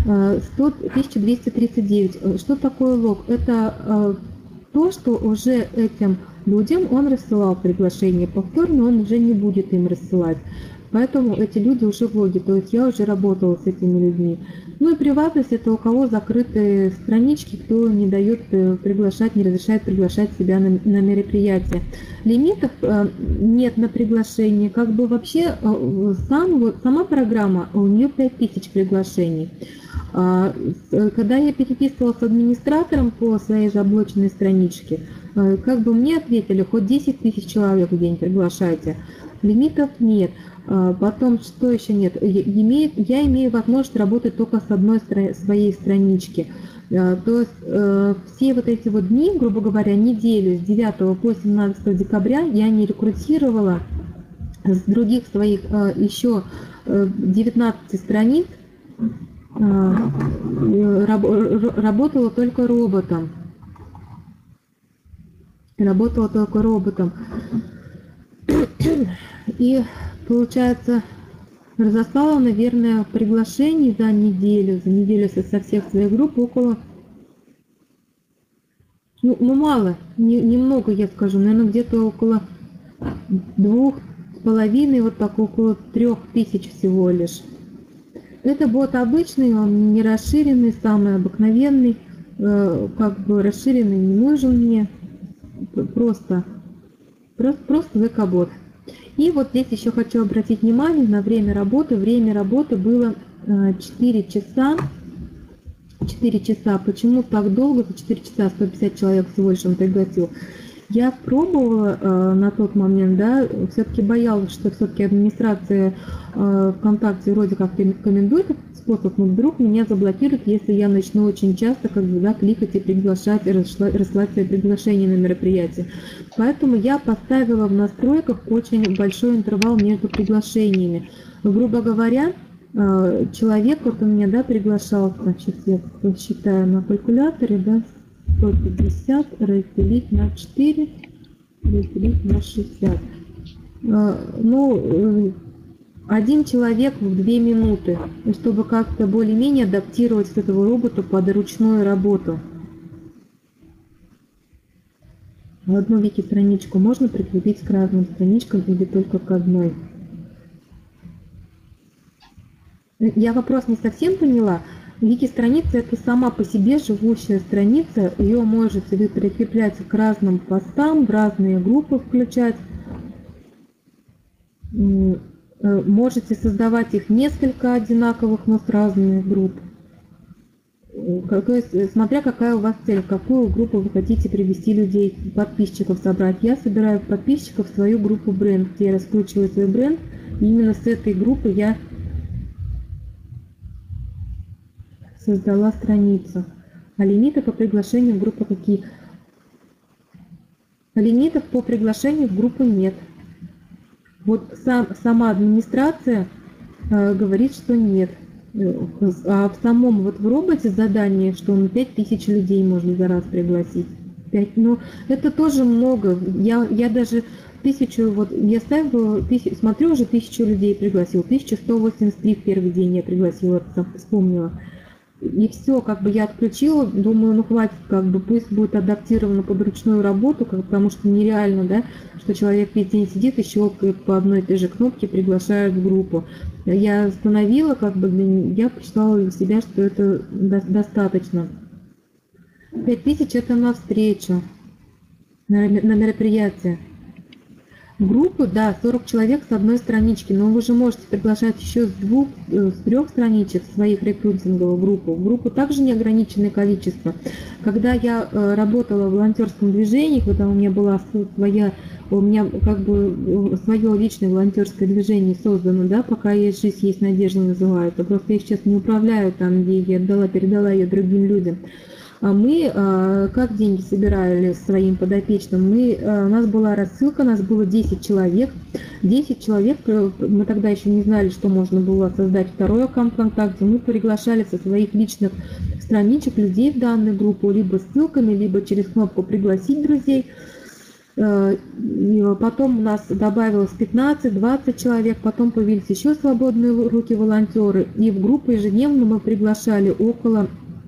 1239. Что такое лог? Это то, что уже этим людям он рассылал приглашение. Повторно он уже не будет им рассылать. Поэтому эти люди уже в логе. То есть я уже работала с этими людьми. Ну и приватность — это у кого закрытые странички, кто не дает приглашать, не разрешает приглашать себя на мероприятия. Лимитов нет на приглашение. Как бы вообще сама программа, у нее 5000 приглашений. Когда я переписывалась с администратором по своей заблоченной страничке, как бы мне ответили, хоть 10 000 человек в день приглашайте. Лимитов нет. Потом, что еще нет? Я имею возможность работать только с одной своей странички. То есть все вот эти вот дни, грубо говоря, неделю с 9 по 17 декабря я не рекрутировала с других своих еще 19 страниц, работала только роботом. И получается, разослала, наверное, приглашений за неделю со всех своих групп около, ну мало, немного я скажу, наверное, где-то около 2,5, вот так, около 3000 всего лишь. Это бот обычный, он не расширенный, самый обыкновенный, как бы расширенный не нужен мне, просто ВК-бот. И вот здесь еще хочу обратить внимание на время работы. Время работы было 4 часа. 4 часа. Почему так долго? За 4 часа 150 человек всего лишь он пригласил. Я пробовала на тот момент, да, все-таки боялась, что все-таки администрация ВКонтакте вроде как рекомендует этот способ, но вдруг меня заблокируют, если я начну очень часто как бы, да, кликать и приглашать, и рассылать свои приглашения на мероприятие. Поэтому я поставила в настройках очень большой интервал между приглашениями. Грубо говоря, человек вот у меня, да, приглашался, сейчас я считаю на калькуляторе, да, 150 разделить на 4, разделить на 60. Ну, один человек в 2 минуты, чтобы как-то более-менее адаптировать этого робота под ручную работу. Одну вики-страничку можно прикрепить к разным страничкам или только к одной? Я вопрос не совсем поняла. Вики-страница — это сама по себе живущая страница, ее можете вы прикреплять к разным постам, в разные группы включать. Можете создавать их несколько одинаковых, но с разных групп. То есть, смотря какая у вас цель, в какую группу вы хотите привести людей, подписчиков собрать. Я собираю подписчиков в свою группу бренд, где я раскручиваю свой бренд. И именно с этой группы я создала страницу. А лимиты по приглашению в группу какие? Лимитов по приглашению в группу нет. Вот сама администрация говорит, что нет. А в самом вот в роботе задание, что на 5000 людей можно за раз пригласить. 5, ну, это тоже много. Я даже 1000, вот я ставила, смотрю, уже 1000 людей пригласил. 1183 в первый день я пригласила, вспомнила. И все, как бы я отключила, думаю, ну хватит, как бы пусть будет адаптировано под ручную работу, потому что нереально, да, что человек весь день сидит и щелкает по одной и той же кнопке, приглашает в группу. Я остановила, как бы, я посчитала для себя, что это достаточно. 5000 это на встречу, на мероприятие. Группу, да, 40 человек с одной странички, но вы же можете приглашать еще с 3 страничек своих рекрутинговых группу. В группу также неограниченное количество. Когда я работала в волонтерском движении, когда у меня была как бы свое личное волонтерское движение создано, да, пока есть жизнь, есть надежда называется. Просто я сейчас не управляю там, где я передала ее другим людям. А мы как деньги собирали своим подопечным? У нас была рассылка, нас было 10 человек. 10 человек, мы тогда еще не знали, что можно было создать второй аккаунт ВКонтакте. Мы приглашали со своих личных страничек людей в данную группу, либо ссылками, либо через кнопку «Пригласить друзей». И потом у нас добавилось 15-20 человек, потом появились еще свободные руки-волонтеры. И в группу ежедневно мы приглашали около,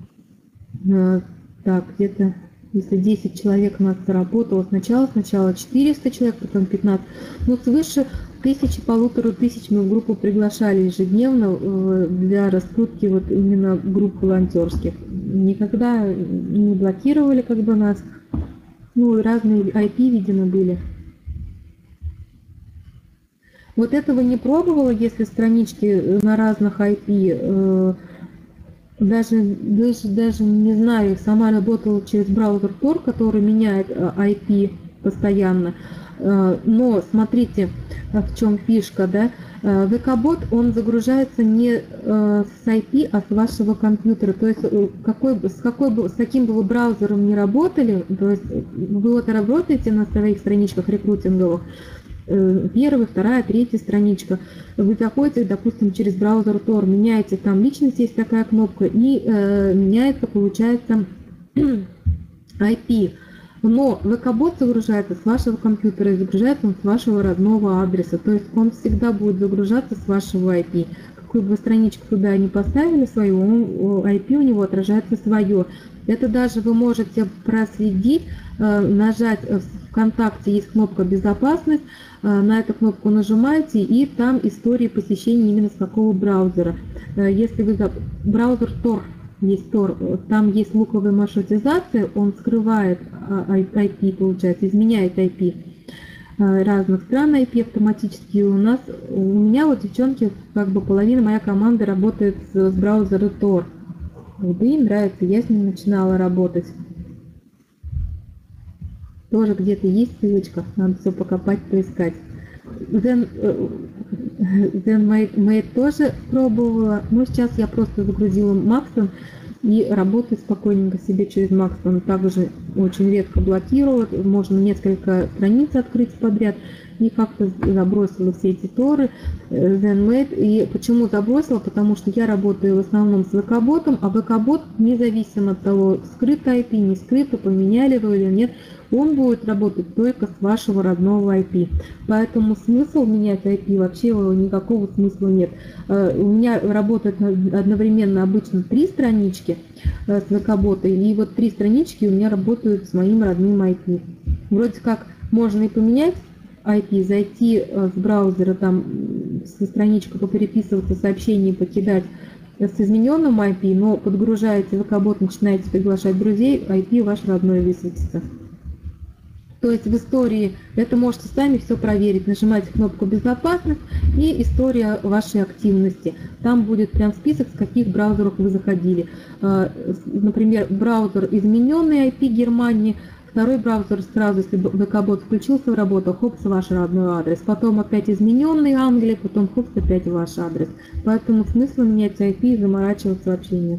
так, где-то, если 10 человек у нас заработало сначала 400 человек, потом 15, но свыше 1000-1500 мы в группу приглашали ежедневно для раскрутки вот именно групп волонтерских. Никогда не блокировали как бы нас. Ну, разные IP, видимо, были. Вот этого не пробовала, если странички на разных IP. Даже не знаю, сама работала через браузер Tor, который меняет IP постоянно. Но смотрите, в чем фишка, да? VK-бот, он загружается не с IP, а с вашего компьютера. То есть с каким бы вы браузером ни работали, то есть вы вот работаете на своих страничках рекрутинговых, первая, вторая, третья страничка, вы заходите, допустим, через браузер Tor, меняете там личность, есть такая кнопка, и меняется, получается, IP. Но VK-бот загружается с вашего компьютера, и загружается он с вашего родного адреса. То есть он всегда будет загружаться с вашего IP. Какую бы страничку туда не поставили свою, IP у него отражается свое. Это даже вы можете проследить, нажать в ВКонтакте, есть кнопка «Безопасность», на эту кнопку нажимаете, и там истории посещения именно с какого браузера. Если вы браузер Tor, есть Tor, там есть луковая маршрутизация, он скрывает IP, получается, изменяет IP разных стран IP автоматически. У меня вот девчонки, как бы половина моей команды работает с браузера Tor. Вот им нравится, я с ним начинала работать. Тоже где-то есть ссылочка, надо все покопать, поискать. ZenMate тоже пробовала, но сейчас я просто загрузила Maxon и работаю спокойненько себе через Maxon. Также очень редко блокируют, можно несколько страниц открыть подряд. И как-то забросила все эти торы, ZenMate. И почему забросила? Потому что я работаю в основном с VK-ботом, а VK-бот, независимо от того, скрыто IP, не скрыто, поменяли вы или нет, он будет работать только с вашего родного IP. Поэтому смысл менять IP вообще никакого смысла нет. У меня работает одновременно обычно 3 странички с VK-бота, и вот 3 странички у меня работают с моим родным IP. Вроде как можно и поменять IP, зайти с браузера, там со страничку попереписываться, сообщения покидать с измененным IP, но подгружаете VK-бот, начинаете приглашать друзей, IP ваш родной высветится. То есть в истории это можете сами все проверить. Нажимаете кнопку «Безопасность» и история вашей активности. Там будет прям список, с каких браузеров вы заходили. Например, браузер измененный IP Германии, второй браузер сразу, если VK-бот включился в работу, хопс, ваш родной адрес. Потом опять измененный Англия, потом хопс, опять ваш адрес. Поэтому смысла менять IP и заморачиваться вообще нет.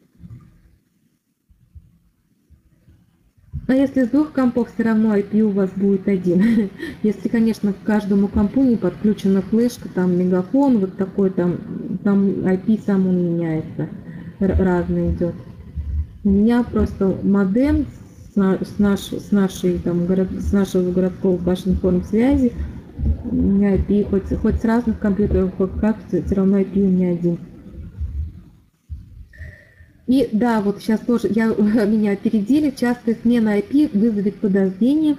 А если с 2 компов, все равно IP у вас будет один. Если, конечно, к каждому компу не подключена флешка, там мегафон, вот такой там IP сам он меняется, разный идет. У меня просто модем с нашего городского Башинформсвязи. У меня IP хоть с разных компьютеров, хоть как, все равно IP у меня один. И да, вот сейчас тоже меня опередили, частая смена IP вызовет подозрение.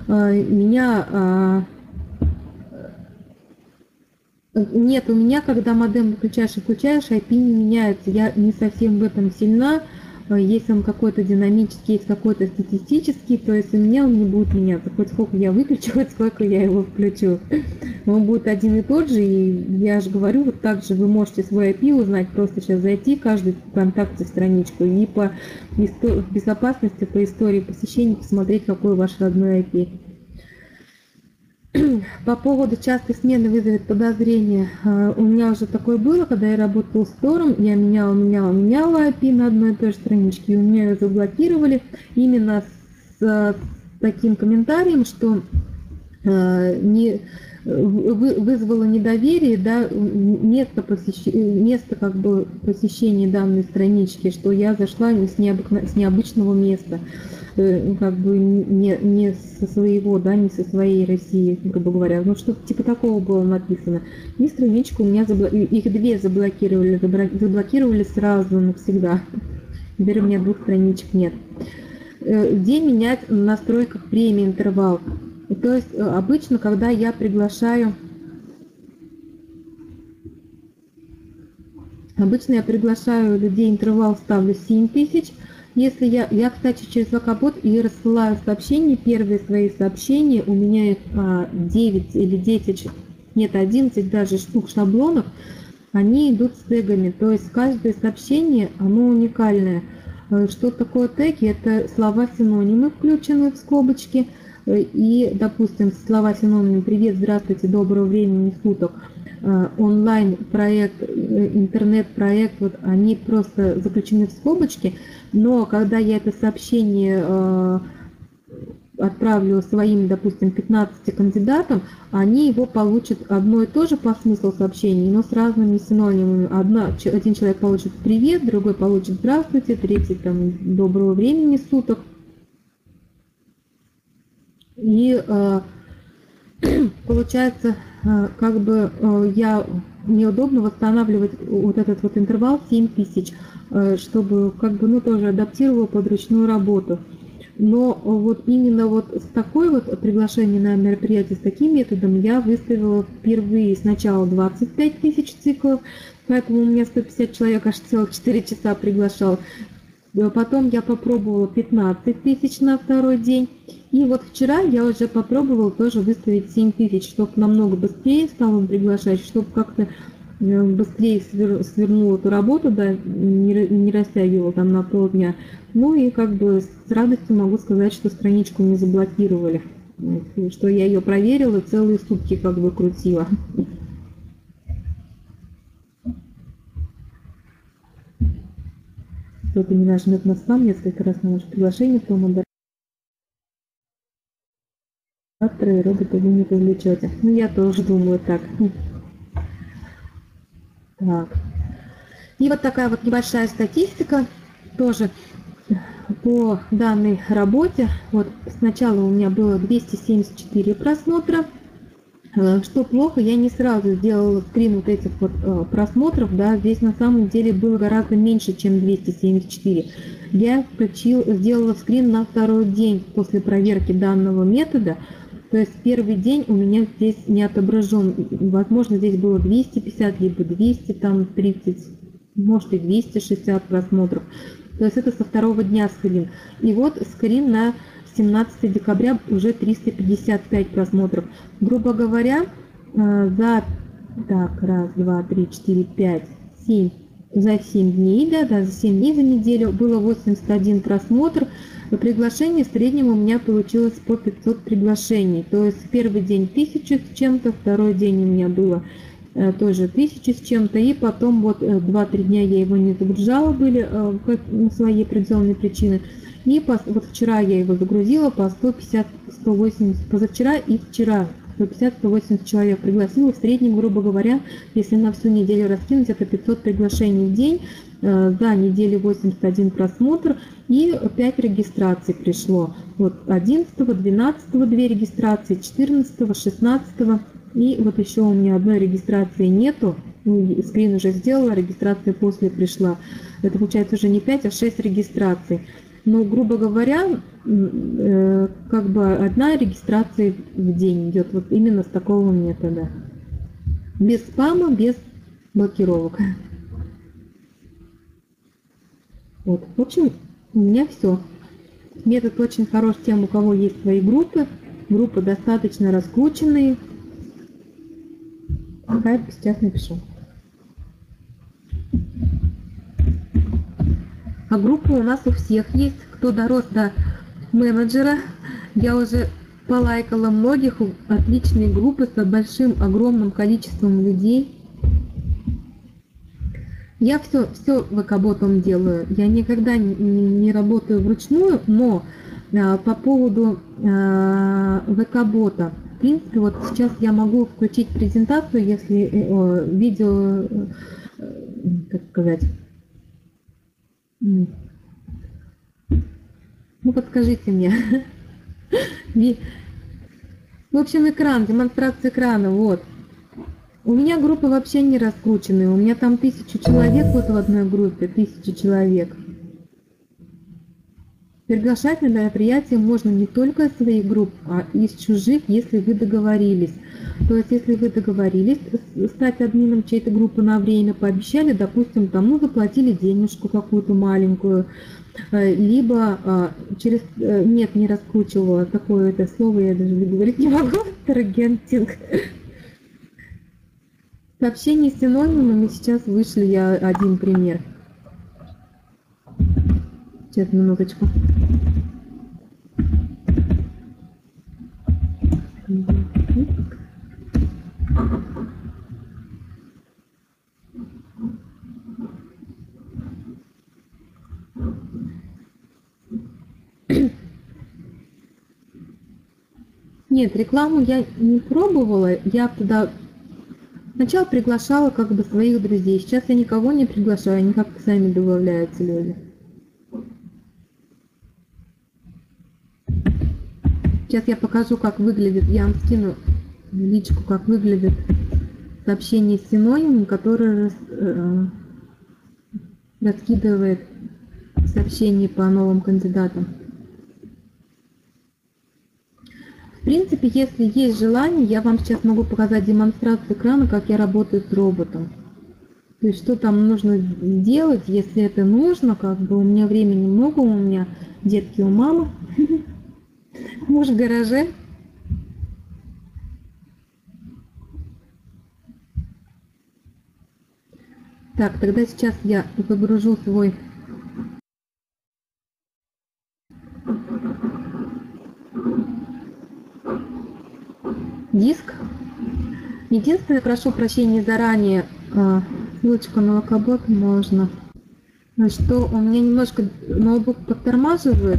Нет, у меня, когда модем выключаешь и включаешь, IP не меняется. Я не совсем в этом сильна. Есть он какой-то динамический, есть какой-то статистический, то есть у меня он не будет меняться. Хоть сколько я выключу, хоть сколько я его включу. Он будет один и тот же, и я же говорю, вот так же вы можете свой IP узнать, просто сейчас зайти, каждый ВКонтакте страничку, и по безопасности, по истории посещений посмотреть, какой ваш родной IP. По поводу частой смены вызовет подозрение. У меня уже такое было, когда я работала с Тором, я меняла IP на одной и той же страничке, и у меня ее заблокировали именно с таким комментарием, что вызвало недоверие, да, место как бы посещения данной странички, что я зашла с необычного места. как бы не со своего, да, не со своей России, грубо говоря. Ну, что-то типа такого было написано. И страничку у меня, их две заблокировали сразу навсегда. Теперь у меня двух страничек нет. Где менять в настройках время интервал? То есть обычно, когда я приглашаю людей, интервал ставлю 7000. Если я, кстати, через VK-бот и рассылаю сообщения, первые свои сообщения, у меня их 9 или 10, нет, 11 даже штук шаблонов, они идут с тегами, то есть каждое сообщение, оно уникальное. Что такое теги? Это слова-синонимы, включенные в скобочки, и, допустим, слова-синонимы «Привет», «Здравствуйте», «Доброго времени суток», онлайн-проект, интернет-проект, вот они просто заключены в скобочки, но когда я это сообщение отправлю своим, допустим, 15 кандидатам, они его получат одно и то же по смыслу сообщений, но с разными синонимами. Один человек получит «Привет», другой получит «Здравствуйте», третий там «Доброго времени суток». И получается, как бы мне удобно восстанавливать вот этот вот интервал 7000, чтобы как бы, ну, тоже адаптировала под ручную работу. Но вот именно вот с такой вот приглашение на мероприятие, с таким методом я выставила впервые сначала 25 000 циклов, поэтому у меня 150 человек аж целых 4 часа приглашал. Потом я попробовала 15 000 на второй день. И вот вчера я уже попробовала тоже выставить 7000, чтобы намного быстрее стало приглашать, чтобы как-то быстрее свернула эту работу, да, не растягивала там на полдня. Ну и как бы с радостью могу сказать, что страничку не заблокировали, что я ее проверила, целые сутки как бы крутила. Кто-то не нажмет на спам несколько раз на ваше приглашение, то модератора и робота вы не привлечете. Ну, я тоже думаю так. Так. И вот такая вот небольшая статистика тоже по данной работе. Вот сначала у меня было 274 просмотра. Что плохо, я не сразу сделала скрин вот этих вот просмотров, да, здесь на самом деле было гораздо меньше, чем 274. Я сделала скрин на второй день после проверки данного метода, то есть первый день у меня здесь не отображен, возможно, здесь было 250, либо 230, может и 260 просмотров, то есть это со второго дня скрин. И вот скрин на 17 декабря уже 355 просмотров. Грубо говоря, за 7 дней, да, за 7 дней за неделю было 81 просмотр. Приглашений в среднем у меня получилось по 500 приглашений. То есть первый день 1000 с чем-то, второй день у меня было тоже 1000 с чем-то, и потом вот 2-3 дня я его не загружала, были свои определенные причины. И вот вчера я его загрузила по 150-180, позавчера и вчера 150-180 человек пригласила. В среднем, грубо говоря, если на всю неделю раскинуть, это 500 приглашений в день, за неделю 81 просмотр и 5 регистраций пришло. Вот 11, 12, 2 регистрации, 14, 16, и вот еще у меня одной регистрации нету. Скрин уже сделала, регистрация после пришла. Это получается уже не 5, а 6 регистраций. Но, грубо говоря, как бы одна регистрация в день идет вот именно с такого метода. Без спама, без блокировок. Вот. В общем, у меня все. Метод очень хорош тем, у кого есть свои группы. Группы достаточно раскрученные. Скайп сейчас напишу. А группа у нас у всех есть. Кто дорос до менеджера, я уже полайкала многих. Отличные группы с большим, огромным количеством людей. Я все ВК-ботом делаю. Я никогда не работаю вручную, но по поводу ВК-бота, в принципе, вот сейчас я могу включить презентацию, если видео, как сказать, Ну, подскажите мне. В общем, экран, демонстрация экрана, вот. У меня группы вообще не раскрученные. У меня там 1000 человек вот в одной группе, 1000 человек. Приглашать на мероприятие можно не только из своих групп, а и из чужих, если вы договорились. То есть, если вы договорились стать админом чьей-то группы на время, пообещали, допустим, тому заплатили денежку какую-то маленькую, либо через... Нет, не раскручивала такое это слово, я даже говорить не могу, таргетинг. Сообщение с синонимами сейчас вышли, я один пример. Сейчас, минуточку. Нет, рекламу я не пробовала, я туда сначала приглашала как бы своих друзей, сейчас я никого не приглашаю, они как-то сами добавляются люди. Сейчас я покажу, как выглядит, я вам скину в личку, как выглядит сообщение с синонимом, которое раскидывает сообщения по новым кандидатам. В принципе, если есть желание, я вам сейчас могу показать демонстрацию экрана, как я работаю с роботом. То есть, что там нужно сделать, если это нужно, как бы у меня времени много, у меня детки у мамы, муж в гараже. Так, тогда сейчас я загружу свой диск. Единственное, прошу прощения заранее, ссылочку на локобот можно, что у меня немножко ноутбук подтормаживает,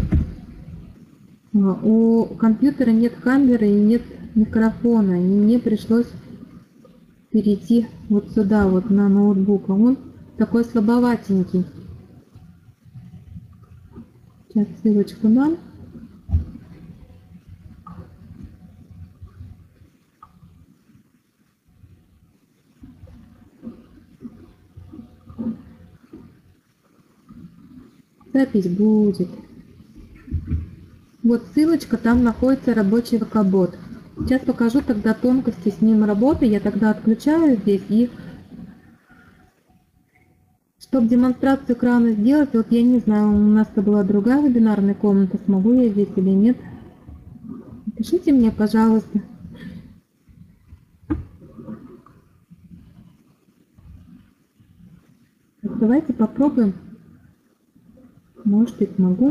у компьютера нет камеры и нет микрофона, и мне пришлось перейти вот сюда, вот на ноутбук, а он такой слабоватенький. Сейчас ссылочку дам. Запись будет. Вот ссылочка, там находится рабочий локобот. Сейчас покажу тогда тонкости с ним работы. Я тогда отключаю здесь, и чтобы демонстрацию экрана сделать, вот я не знаю, у нас-то была другая вебинарная комната, смогу я здесь или нет. Напишите мне, пожалуйста. Давайте попробуем. Может быть, могу.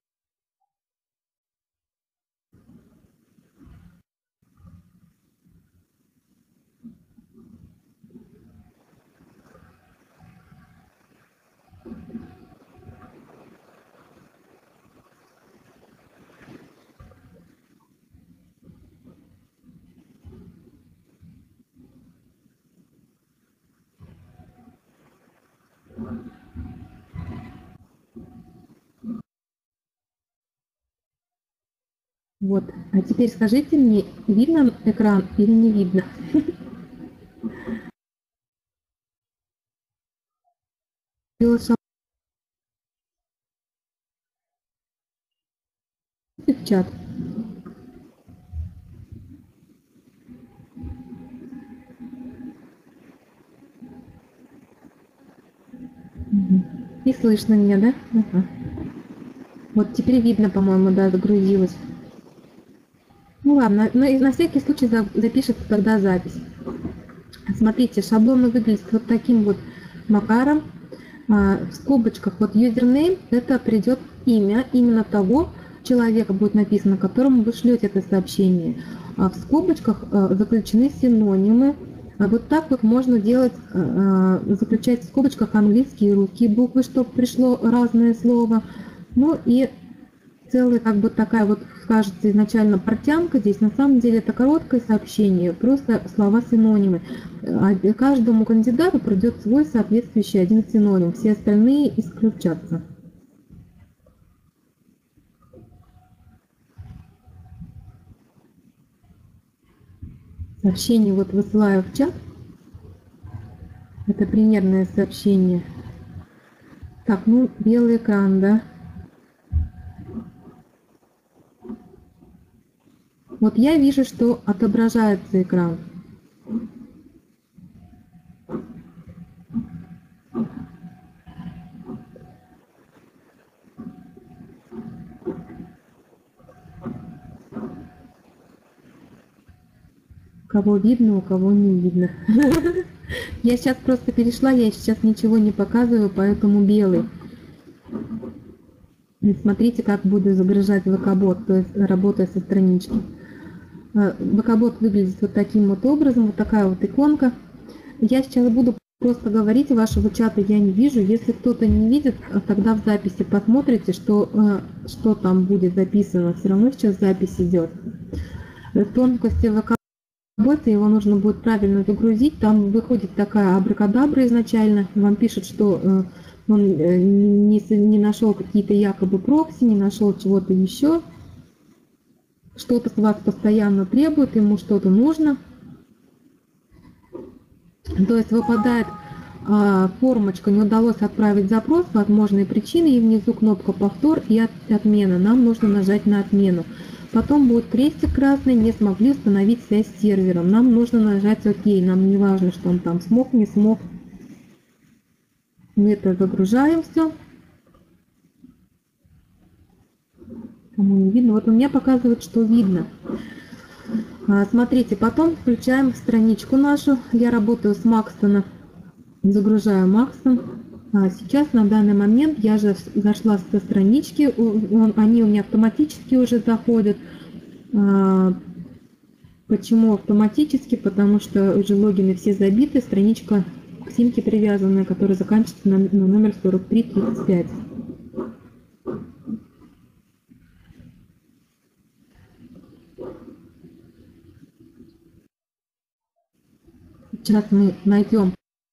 Вот. А теперь скажите мне, видно экран или не видно? В чат. И слышно меня, да? Ага. Вот теперь видно, по-моему, да, загрузилось. Ну ладно, но на всякий случай запишется тогда запись. Смотрите, шаблон выглядит вот таким вот макаром. В скобочках вот username, это придет имя именно того человека, будет написано, которому вы шлете это сообщение. А в скобочках заключены синонимы. Вот так вот можно делать, заключать в скобочках английские и русские буквы, чтобы пришло разное слово. Ну и целая как бы такая вот, кажется, изначально портянка, здесь на самом деле это короткое сообщение, просто слова-синонимы. Каждому кандидату придет свой соответствующий один синоним, все остальные исключатся. Сообщение вот высылаю в чат. Это примерное сообщение. Так, ну, белый экран, да? Вот я вижу, что отображается экран. Кого видно, у кого не видно. Я сейчас просто перешла, я сейчас ничего не показываю, поэтому белый. И смотрите, как буду загружать ВК-бот, то есть работая со странички. ВК-бот выглядит вот таким вот образом, вот такая вот иконка. Я сейчас буду просто говорить, вашего чата я не вижу. Если кто-то не видит, тогда в записи посмотрите, что там будет записано. Все равно сейчас запись идет. Тонкости ВК-бота, его нужно будет правильно загрузить. Там выходит такая абракадабра изначально. Вам пишет, что он не нашел какие-то якобы прокси, не нашел чего-то еще. Что-то с вас постоянно требует, ему что-то нужно. То есть выпадает формочка, не удалось отправить запрос, возможные причины, и внизу кнопка «Повтор» и «Отмена». Нам нужно нажать на «Отмену». Потом будет крестик красный, не смогли установить связь с сервером. Нам нужно нажать «Ок». Нам не важно, что он там смог, не смог. Мы это загружаем все. Кому не видно? Вот у меня показывает, что видно. Смотрите, потом включаем страничку нашу. Я работаю с Макстона. Загружаю Макстон. Сейчас на данный момент я же зашла со странички. Они у меня автоматически уже заходят. Почему автоматически? Потому что уже логины все забиты. Страничка к симке привязанная, которая заканчивается на номер 4335. Сейчас мы найдем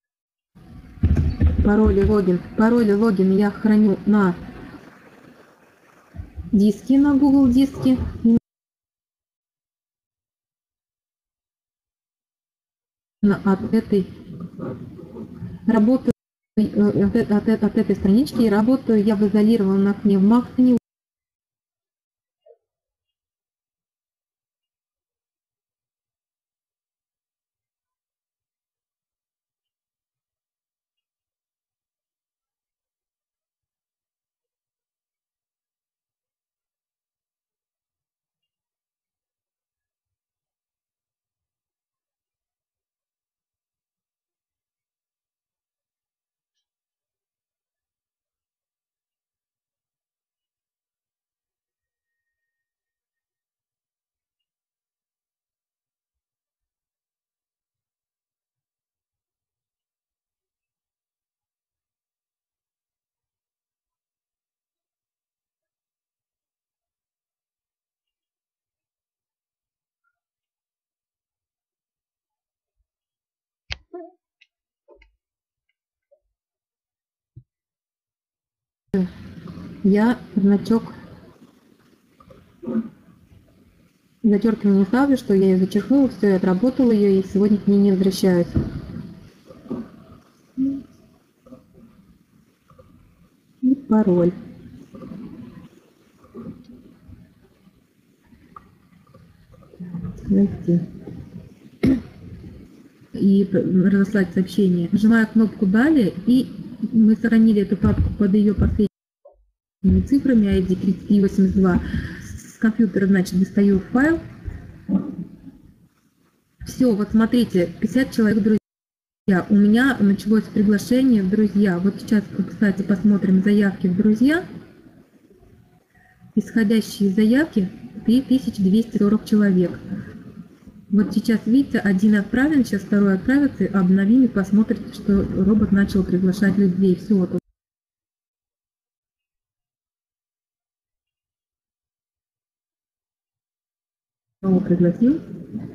пароль и логин. Пароль и логин я храню на диске, на Google диске. От этой работаю от этой странички и работаю я в изолированном окне в Максоне. Я значок зачеркивание ставлю, что я ее зачеркнула, все, я отработала ее и сегодня к ней не возвращаюсь. И пароль. Зайти. И разослать сообщение. Нажимаю кнопку «Далее», и мы сохранили эту папку под ее последними цифрами ID 3382. С компьютера, значит, достаю файл. Все, вот смотрите, 50 человек, друзья. У меня началось приглашение в друзья. Вот сейчас, кстати, посмотрим заявки в друзья. Исходящие заявки 3240 человек. Вот сейчас, видите, один отправлен, сейчас второй отправится, обновим и посмотрите, что робот начал приглашать людей. Все, вот он пригласил.